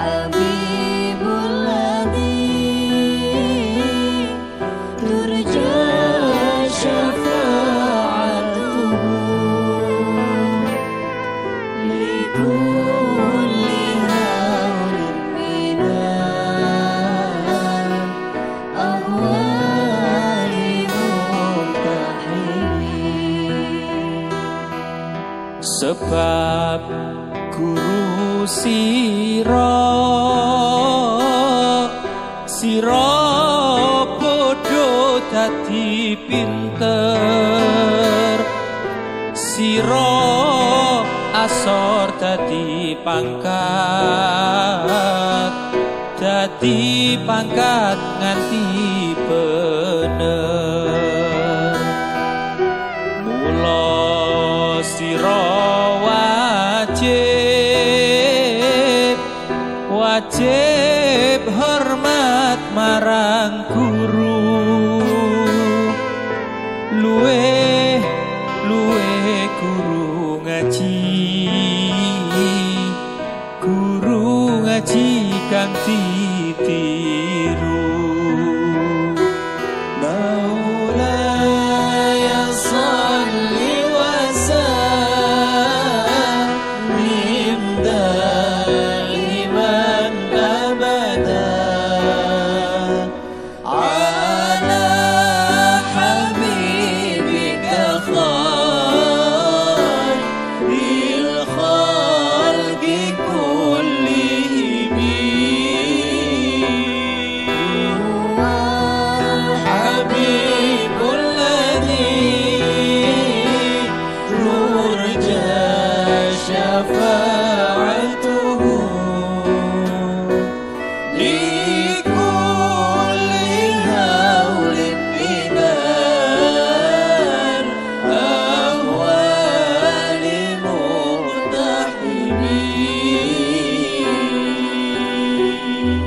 Sebab guru siro podo dadi pinter, siro asor dadi pangkat nganti bener. Mula siro wajib hormat marang guru, luweh guru ngaji kang ditiru. Maulaya sholli wa sallim daiman abadan ala habibika khairil khalqi kullihim. Habibul ladzi turja syafa'atuhu likulli hawlin minal ahwali muqtahimin.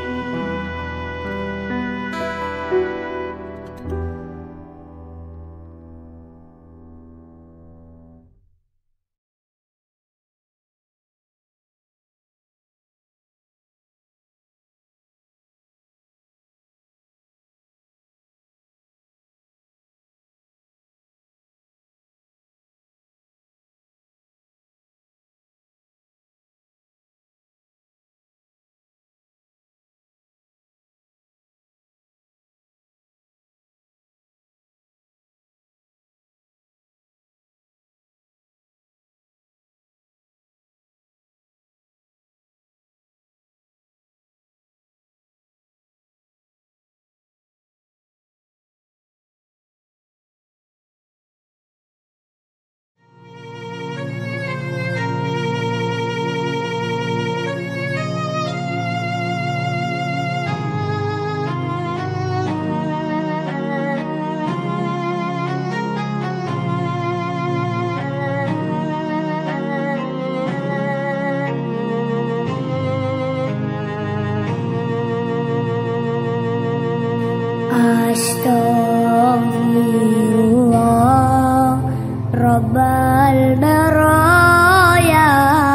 Astaghfirullah Rabbal baraya,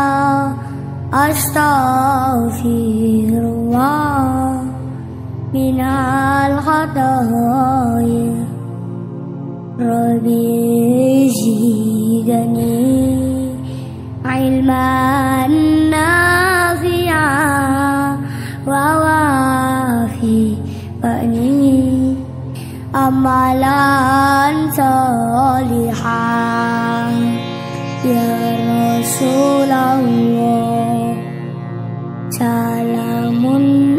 astaghfirullah minal khataya. Rabbi zidni ilman nafi'an wa wafiqni amalan solihan. Ya Rasulullah salamun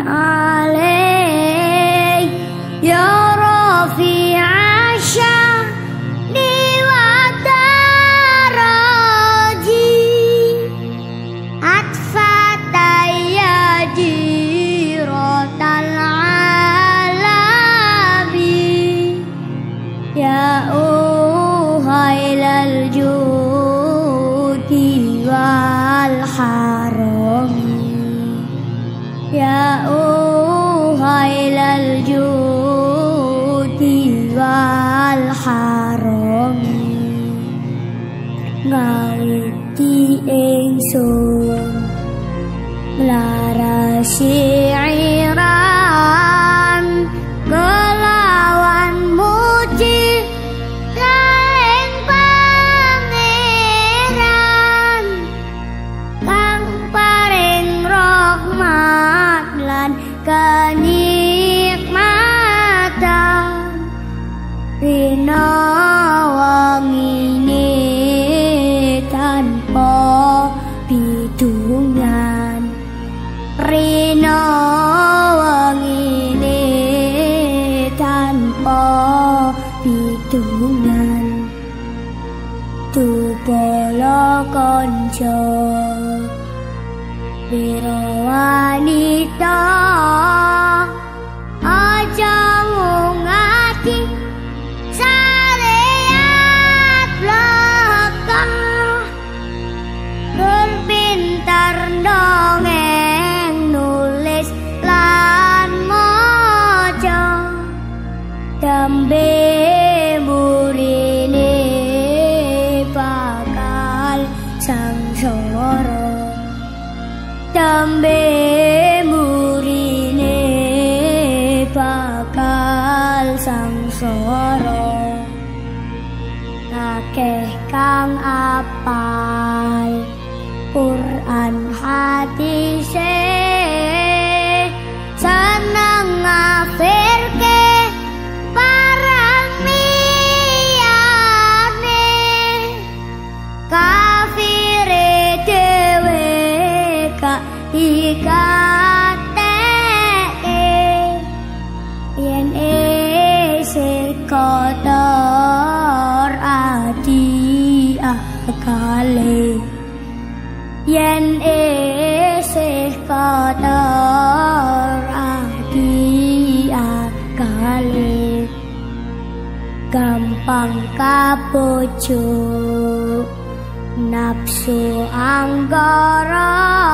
alaik, ya Rafi'a sya'ni wa daraji, atfataya jiratal alami. Ya uhailal judi wal harami, ya uhailal judi wal harami. Ngawiti ingsun melarat bersyiiran kelawan muji laing pangeran kang paring rahmat lan kenikmatan rina wangine tanpa bidungan rina wangine tanpa bidungan tupala kanca pira wanita aja ngati sareat belakang berpintar dongeng nulis lan maca tembe murine bakal sangsara tembe murine bakal sangsara akeh kang apal Quran hadise seneng ngafirke parang liyane kafire dhewe gak dikateke yen isih kotor adi akale yen isih kotor adi akale gampang kabujuk nafsu anggara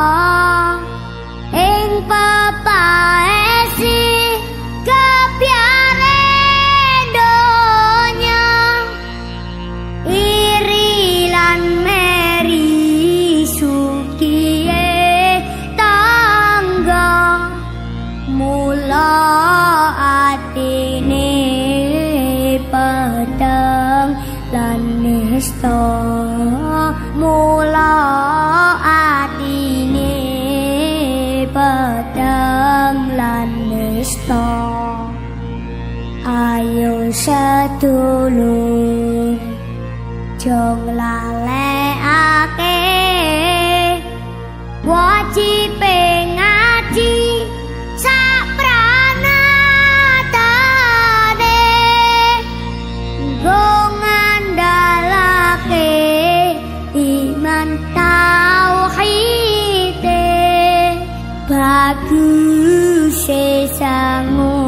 ing pepaesi kebiare donya iri lan meri sukiye tangga mula atine pedang lan nista mula atine pedang lan nista ayo sedulur jong lalekake wajib ngaji sak pranatane nggo ngandalake iman tauhide bagus sangu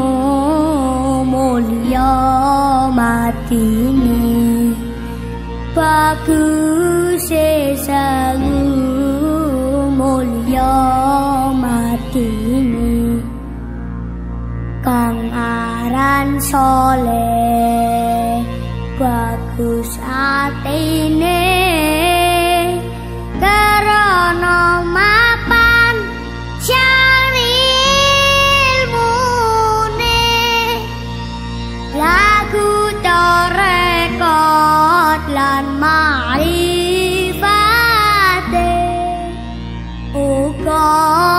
mulya matine bagus sangu mulya matine kang aran soleh bagus atine karana mapan ilmune lagu torekot lan ma'rifate uga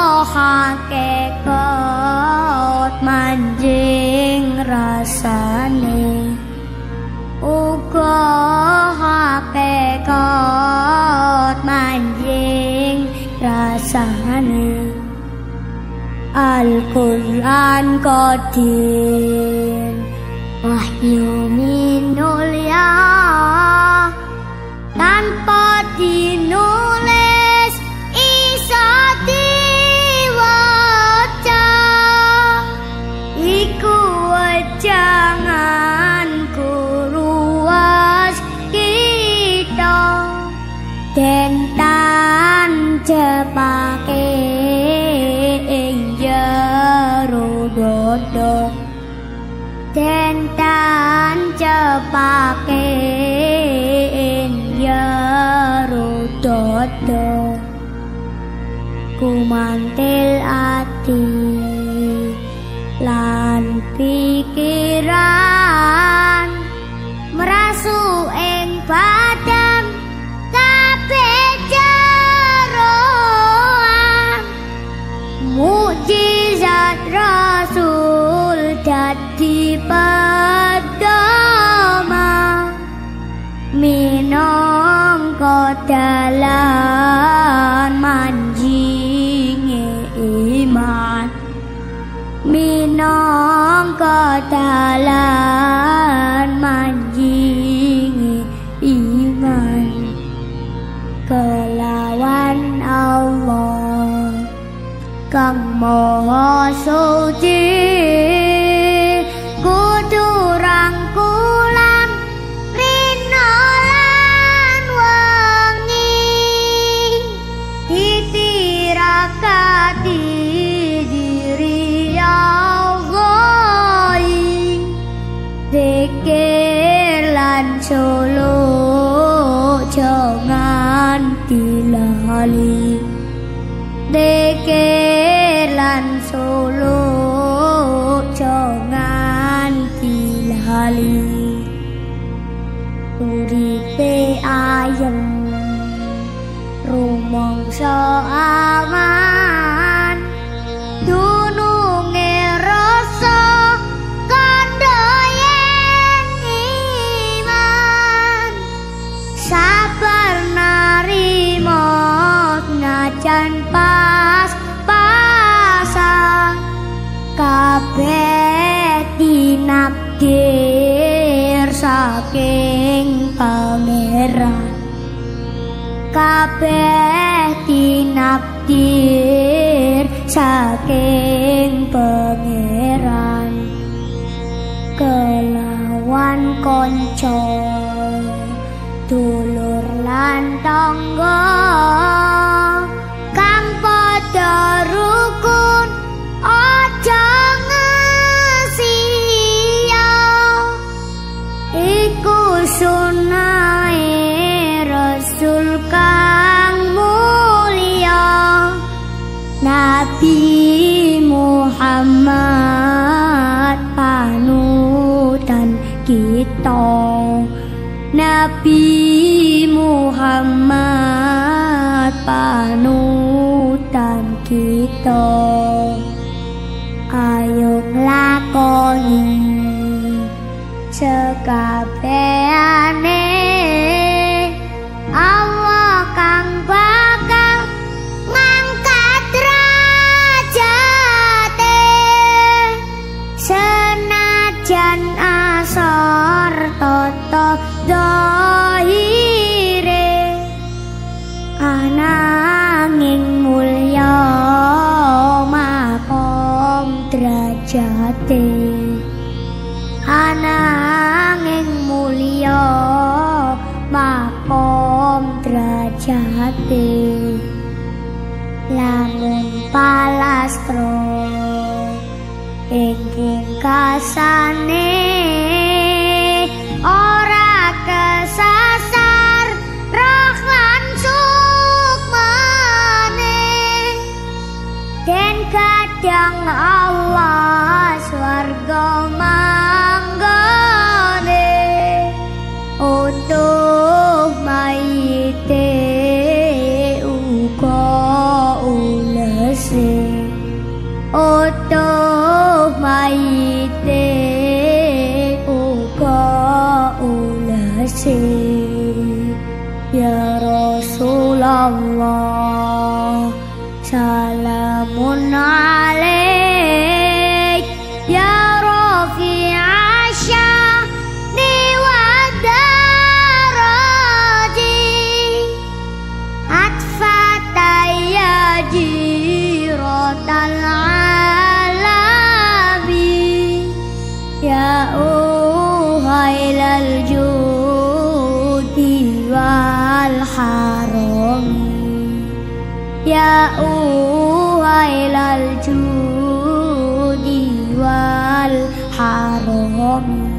hakikat manjing rasane uga hakikat manjing rasane Al-Quran Qadir wahyu minulya tanpa dinulis iso diwaca iku jangan kuruas kita dentan cepake ing jero dodo dentan cepake ing jero dodo kumantil ati lan pikiran merasu ing badan kabeh jeroan mukjizat Rasul dadi pedoman minangka dalan manjinge iman minangka dalan manjinge iman kelawan Allah kang maha suci kudu rangkulan rina lan wengi ditirakati diri Allah zikir lan solo jangan dilali zikir lan solo jangan dilali uripe ayem rumangsa aman dununge rasa kandha yen iman sabar narima najan pas-pasan kabeh tinakdir saking pangeran kabeh tinakdir saking pangeran kelawan kanca dulur lan tangga kang padha rukun aja ngesiya iku sunahe Rasul kang mulia Nabi Muhammad panutan kita Nabi Muhammad panutan kita ayo nglakoni sekabehane Allah kang bakal ngangkat derajate senajan asor toto dohire ananging mulya makom derajate ananging mulya makom derajate lamun palastra ing kasane ora kesasar roh lan sukmane den kadang Allah swarga manggone utuh mayite uga ulese utuh mayite uga ulese ya Rasulullah salamun alaik ya Rafi'a sya'ni wa daraji atfataya jiratal alami ya uhailal judi wal harami ya uhailal judi wal harami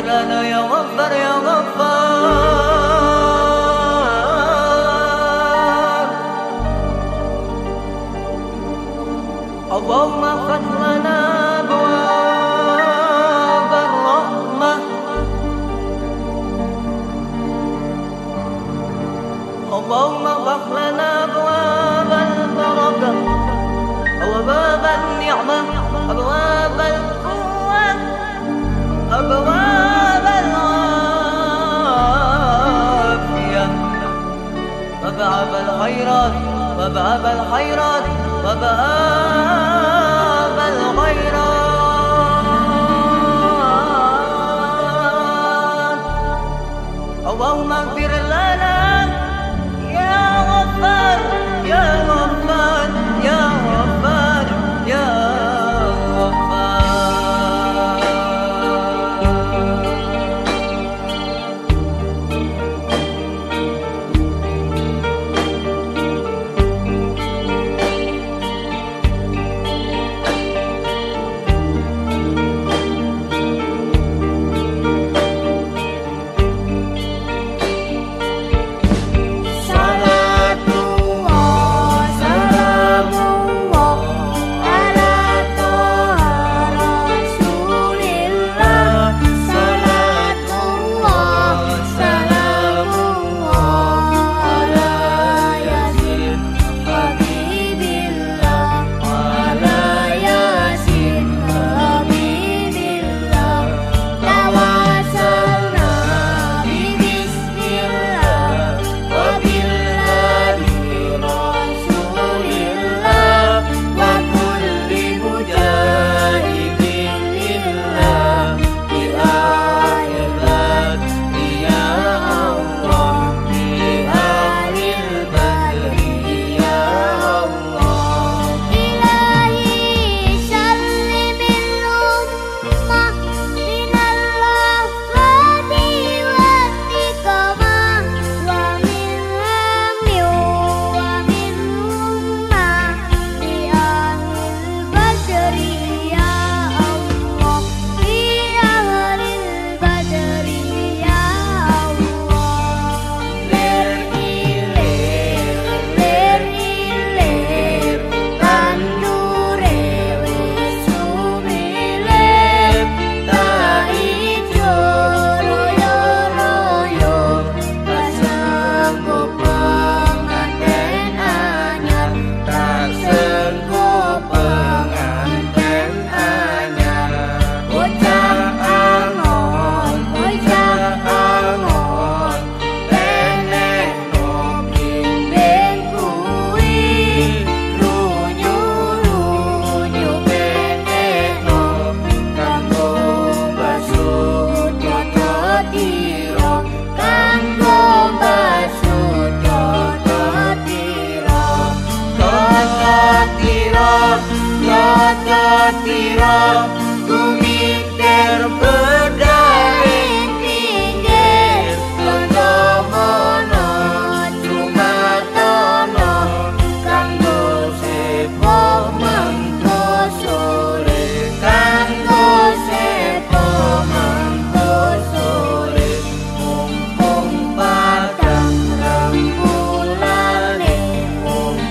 lana ya Ghaffar ya Ghaffar. Allahumma فتح lana أبواب الرحمة. اللهم افتح لنا أبواب البركة، أبواب النعمة، أبواب القوة، أبواب العافية، وباب الخيرات، وباب الخيرات، وباب الخيرات. اللهم اغفر لنا يا غفار يا غفار يا غفار يا غفار.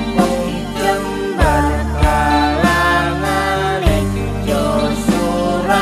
Surah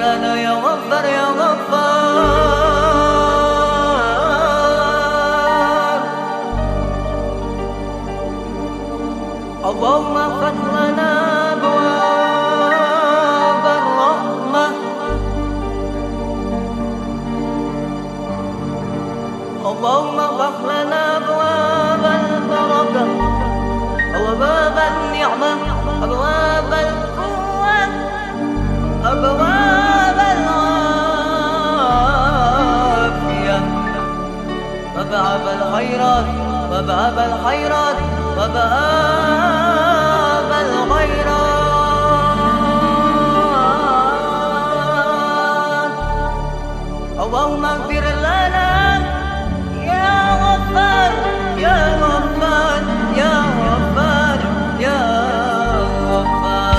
لنا يا غفار يا غفار. اللهم افتح لنا أبواب الرحمة. اللهم افتح لنا أبواب البركة، أبواب النعمة، أبواب القوة، أبواب العافية، أبواب الخيرات، أبواب الخيرات، أبواب الخيرات. اللهم اغفر لنا يا غفار يا غفار يا غفار يا غفار.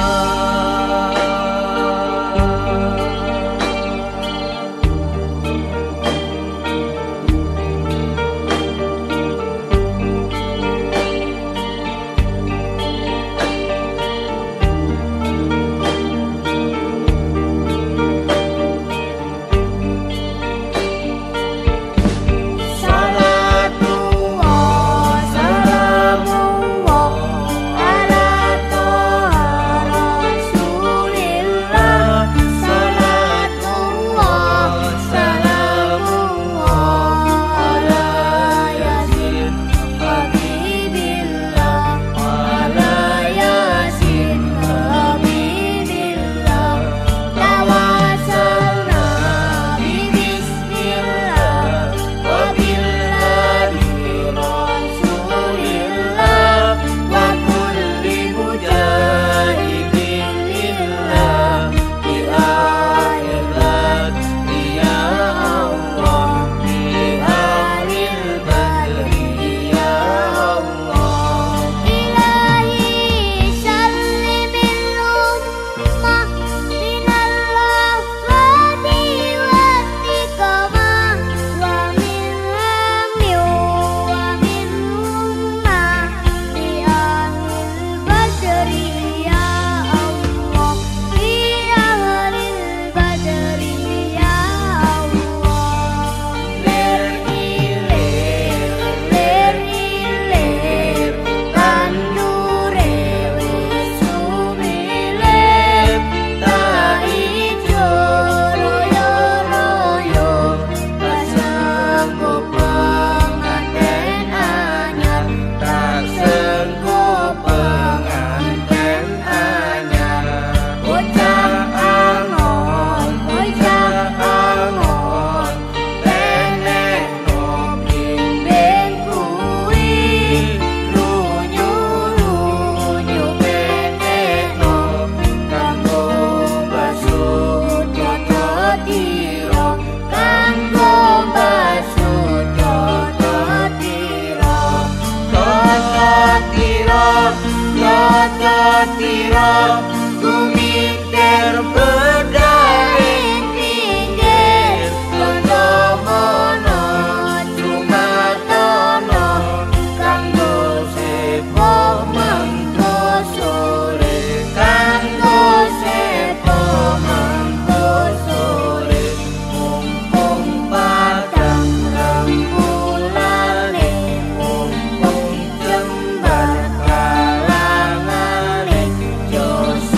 Jembar kalangan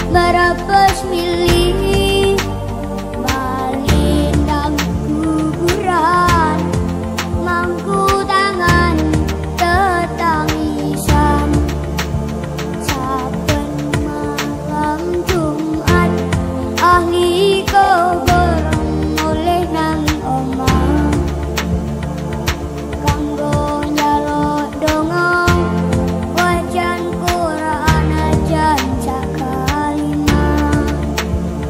Barabas milih balindang kuburan, mangku tangan tetangisan. Saben malam Jumat ahli kubur mulih nang omah, kanggo njaluk donga wajan Quran ajan sakalimat.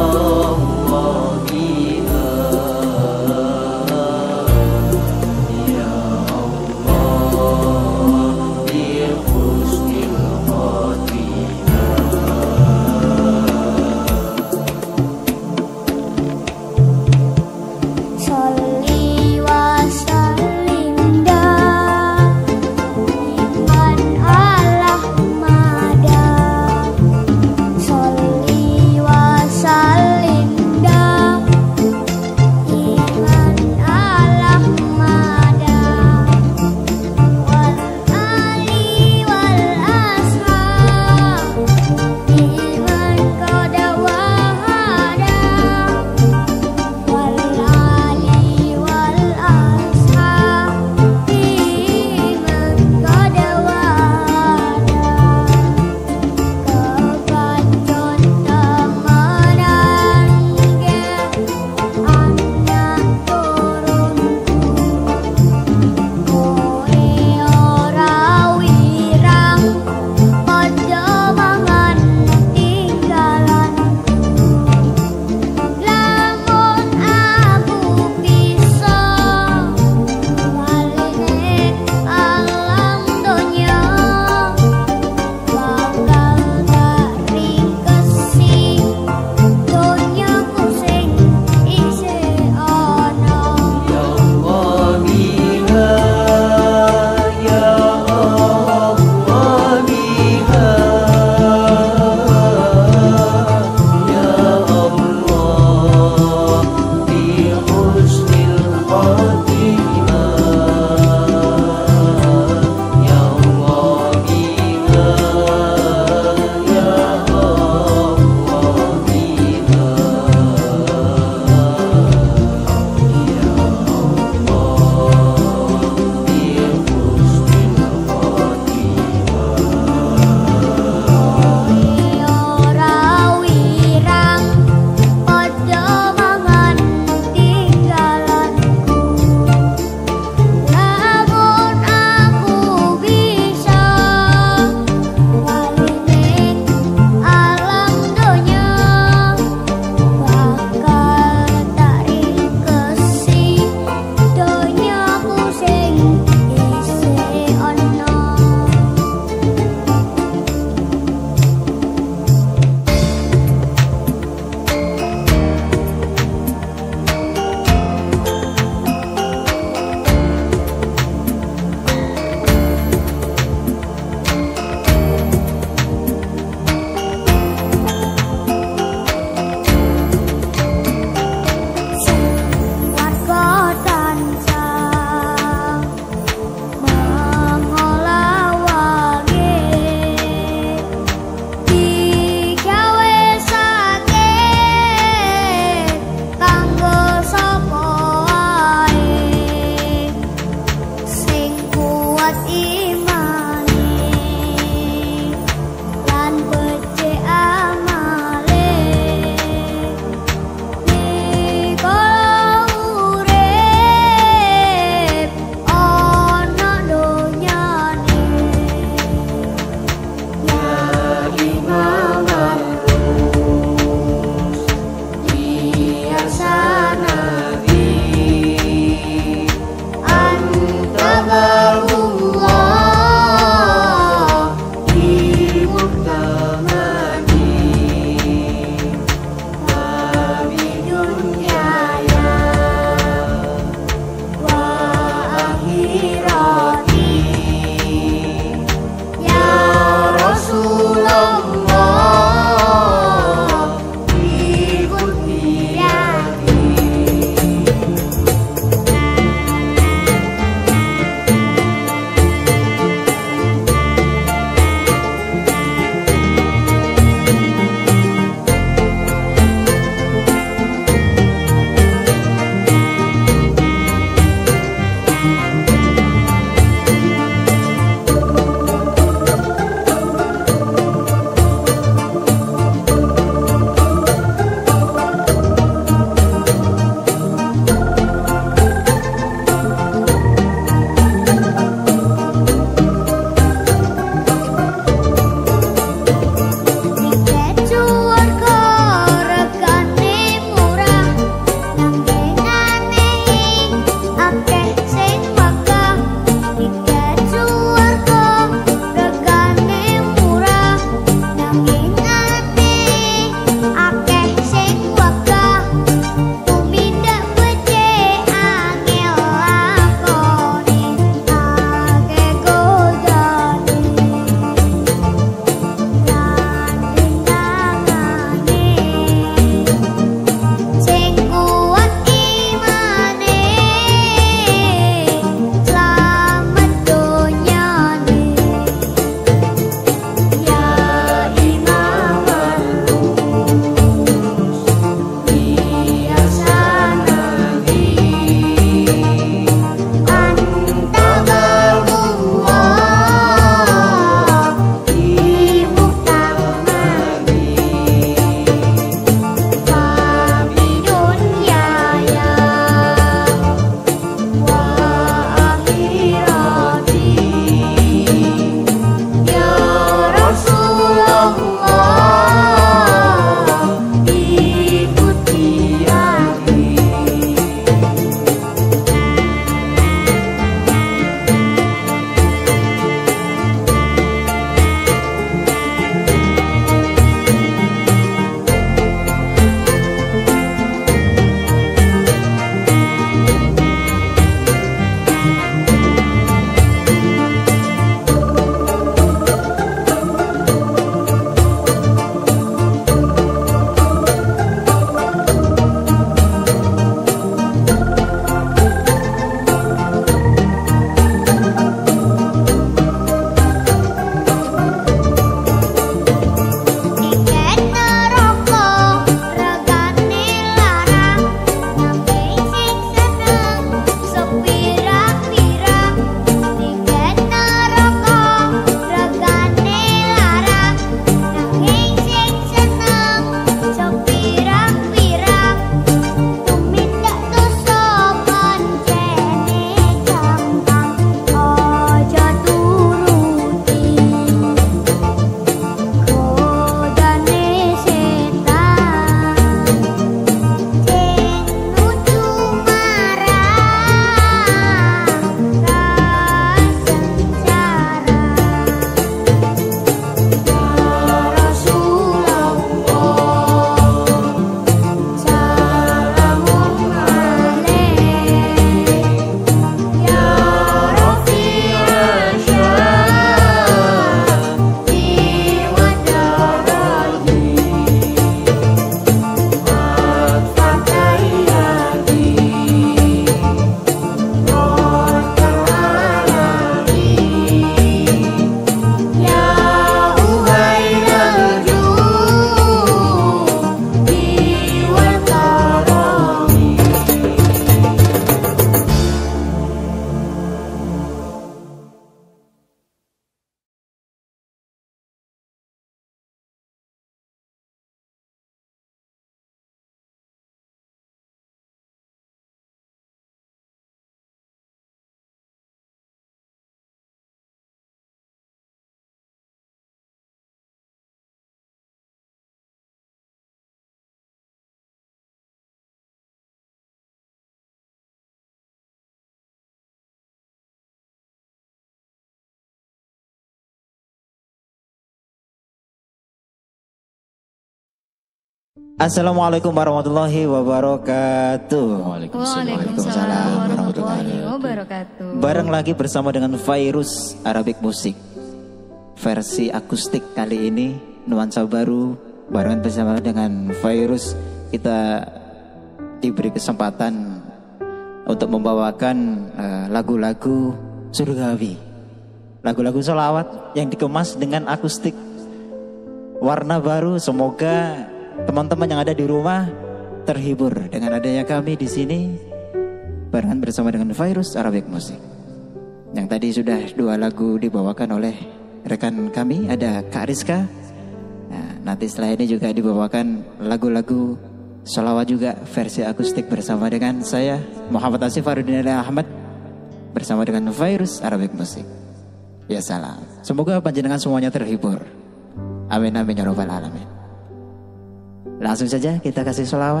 Assalamualaikum warahmatullahi wabarakatuh. Waalaikumsalam warahmatullahi wabarakatuh. Bareng lagi bersama dengan Virus Arabic Music. Versi akustik kali ini nuansa baru. Barengan bersama dengan Virus kita diberi kesempatan untuk membawakan lagu-lagu surgawi. Lagu-lagu sholawat yang dikemas dengan akustik warna baru. Semoga teman-teman yang ada di rumah terhibur dengan adanya kami di sini barengan bersama dengan Virus Arabic Music. Yang tadi sudah 2 lagu dibawakan oleh rekan kami, ada Kak Rizka. Nah, nanti setelah ini juga dibawakan lagu-lagu sholawat juga versi akustik bersama dengan saya Muhammad Asif Farudin Ahmad bersama dengan Virus Arabic Music. Ya salam. Semoga panjenengan semuanya terhibur. Amin amin ya rabbal alamin. Langsung saja kita kasih sholawat.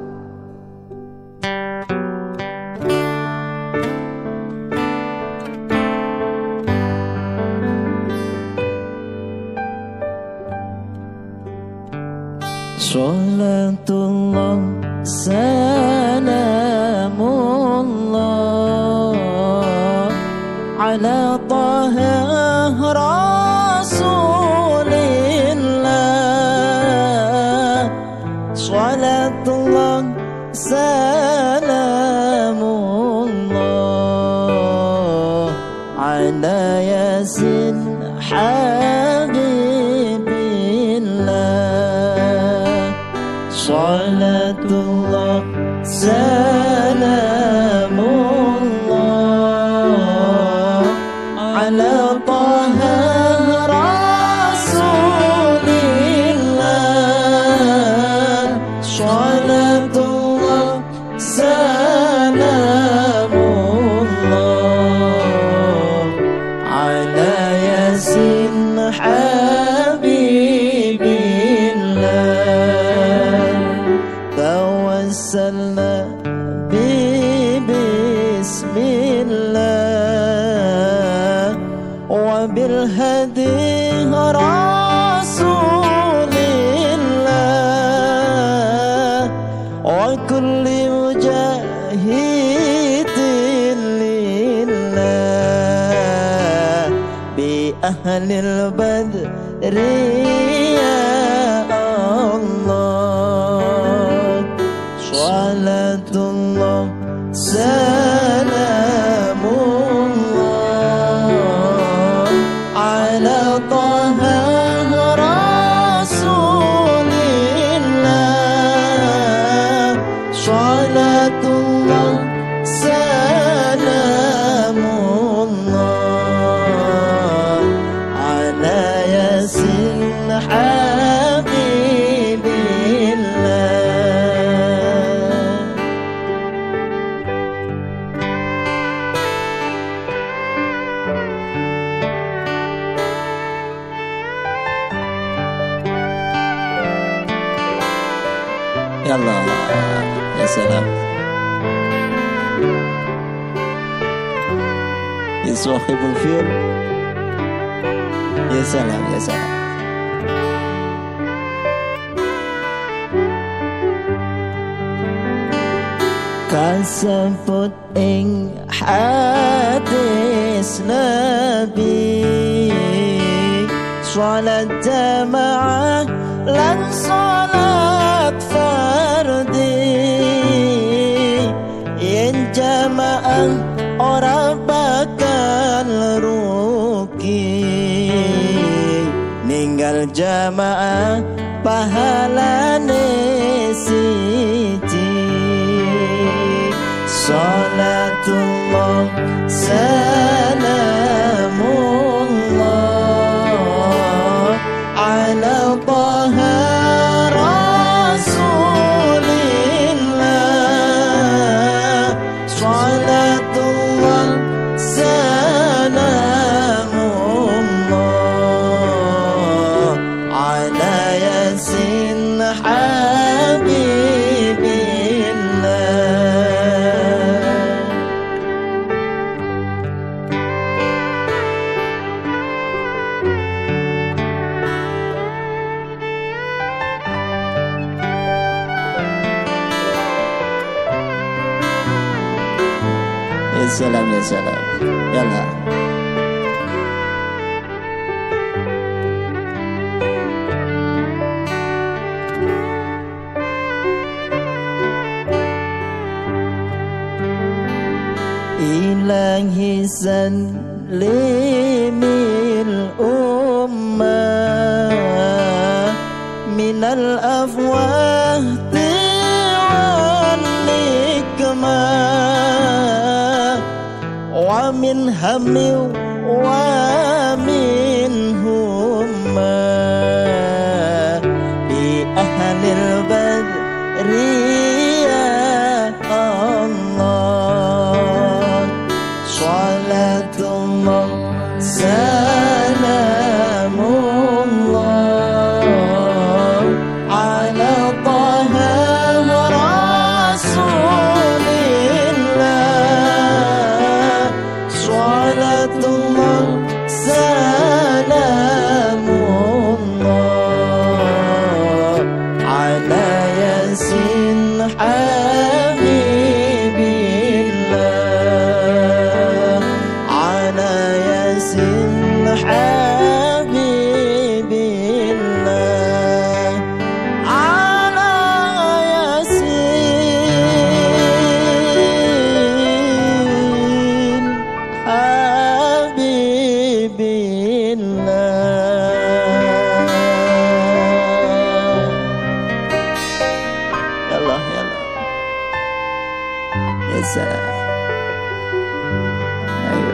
Sholatullah salamullah ala taha rasulillah. Sholatullah salamullah ala yasin habibillah. Sholatullah salamullah ala taha rasulillah. Sholatullah salamullah ala yasin habibillah. Tawassalna bismillah wa bilhadi rasulillah wa kulli mujahidin lillah bi ahlil badri ya Allah. Sholatullah salamullah ala taha rasulillah. Sholatullah salamullah ala yasin habibillah. Ya Allah, ya salam. Ya sahibul fil. Ya salam, ya salam. Kasebut ing hadis Nabi sholat jamaah lan sholat fardi. Yen jamaah ora bakal rugi, ninggal jamaah pahalane siji. Sholatullah salamullah ala taha rasulillah. Sholatullah salamullah ala yasin habibillah. salam ya salam. Yalah. Ilahi sallimil ummah minal afwahti wal nikmah wa min hammi wa min humma bi ahlil badri ya Allah salatullah salamullah ala taha rasulillah salatullah salamullah ala yasin habibillah ala yasin habibillah ala yasin habibillah. Ya Allah ya Allah ya salam. Ayo.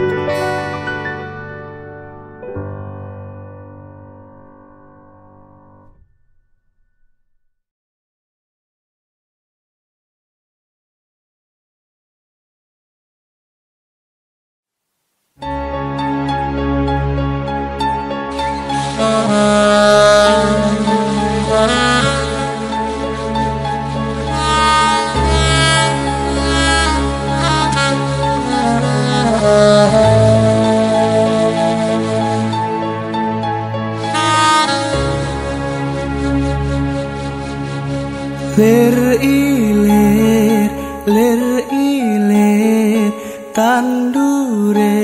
Lir ilir tandure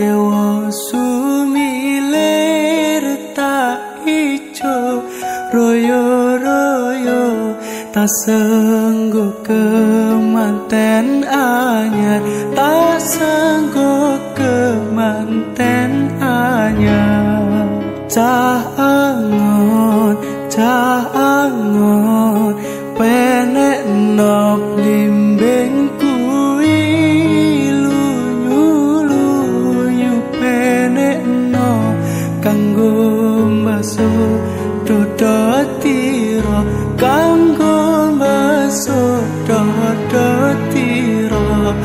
wasumilir tak ijo royo royo tak senggo kemanten anyar tak senggo kemanten anyar cah angon penek nop limbing kuwi lunyu penek no kanggo mbaso dodotiro kanggo mbaso dodotiro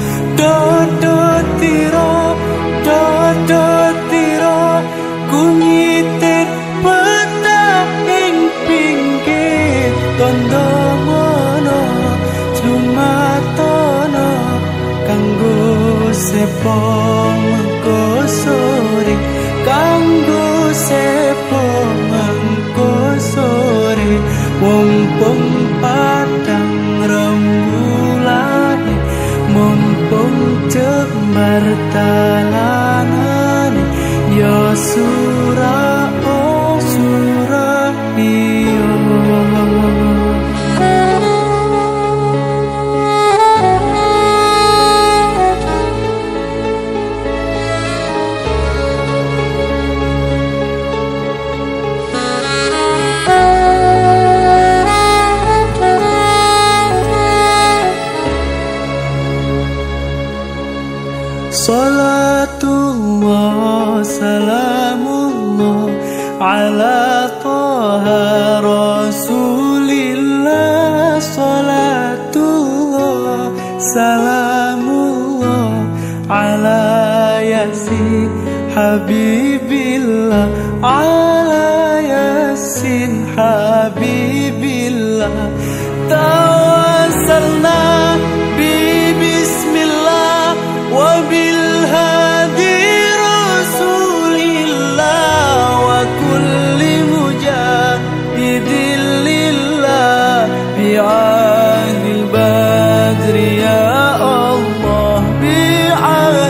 kunyitir petah ing pinggir tondo matono kanggo sepo mengko sore kanggo sepo mengko sore mumpung padang rembulan mumpung jembar talanane ya surah oh surah iyo. Salatullah salamullah ala taha rasulillah salatullah salamullah ala yasin habibillah ala yasin habibillah tawassalna bi bismillah wa bil hadi rasulillah wa kulli mujahidin lillah bi'ahdil badri ya Allah bi'ahdil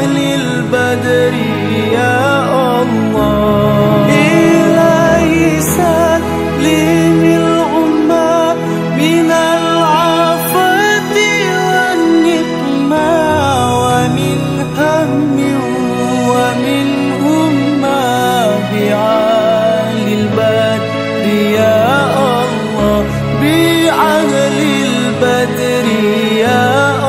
أهل البدر يا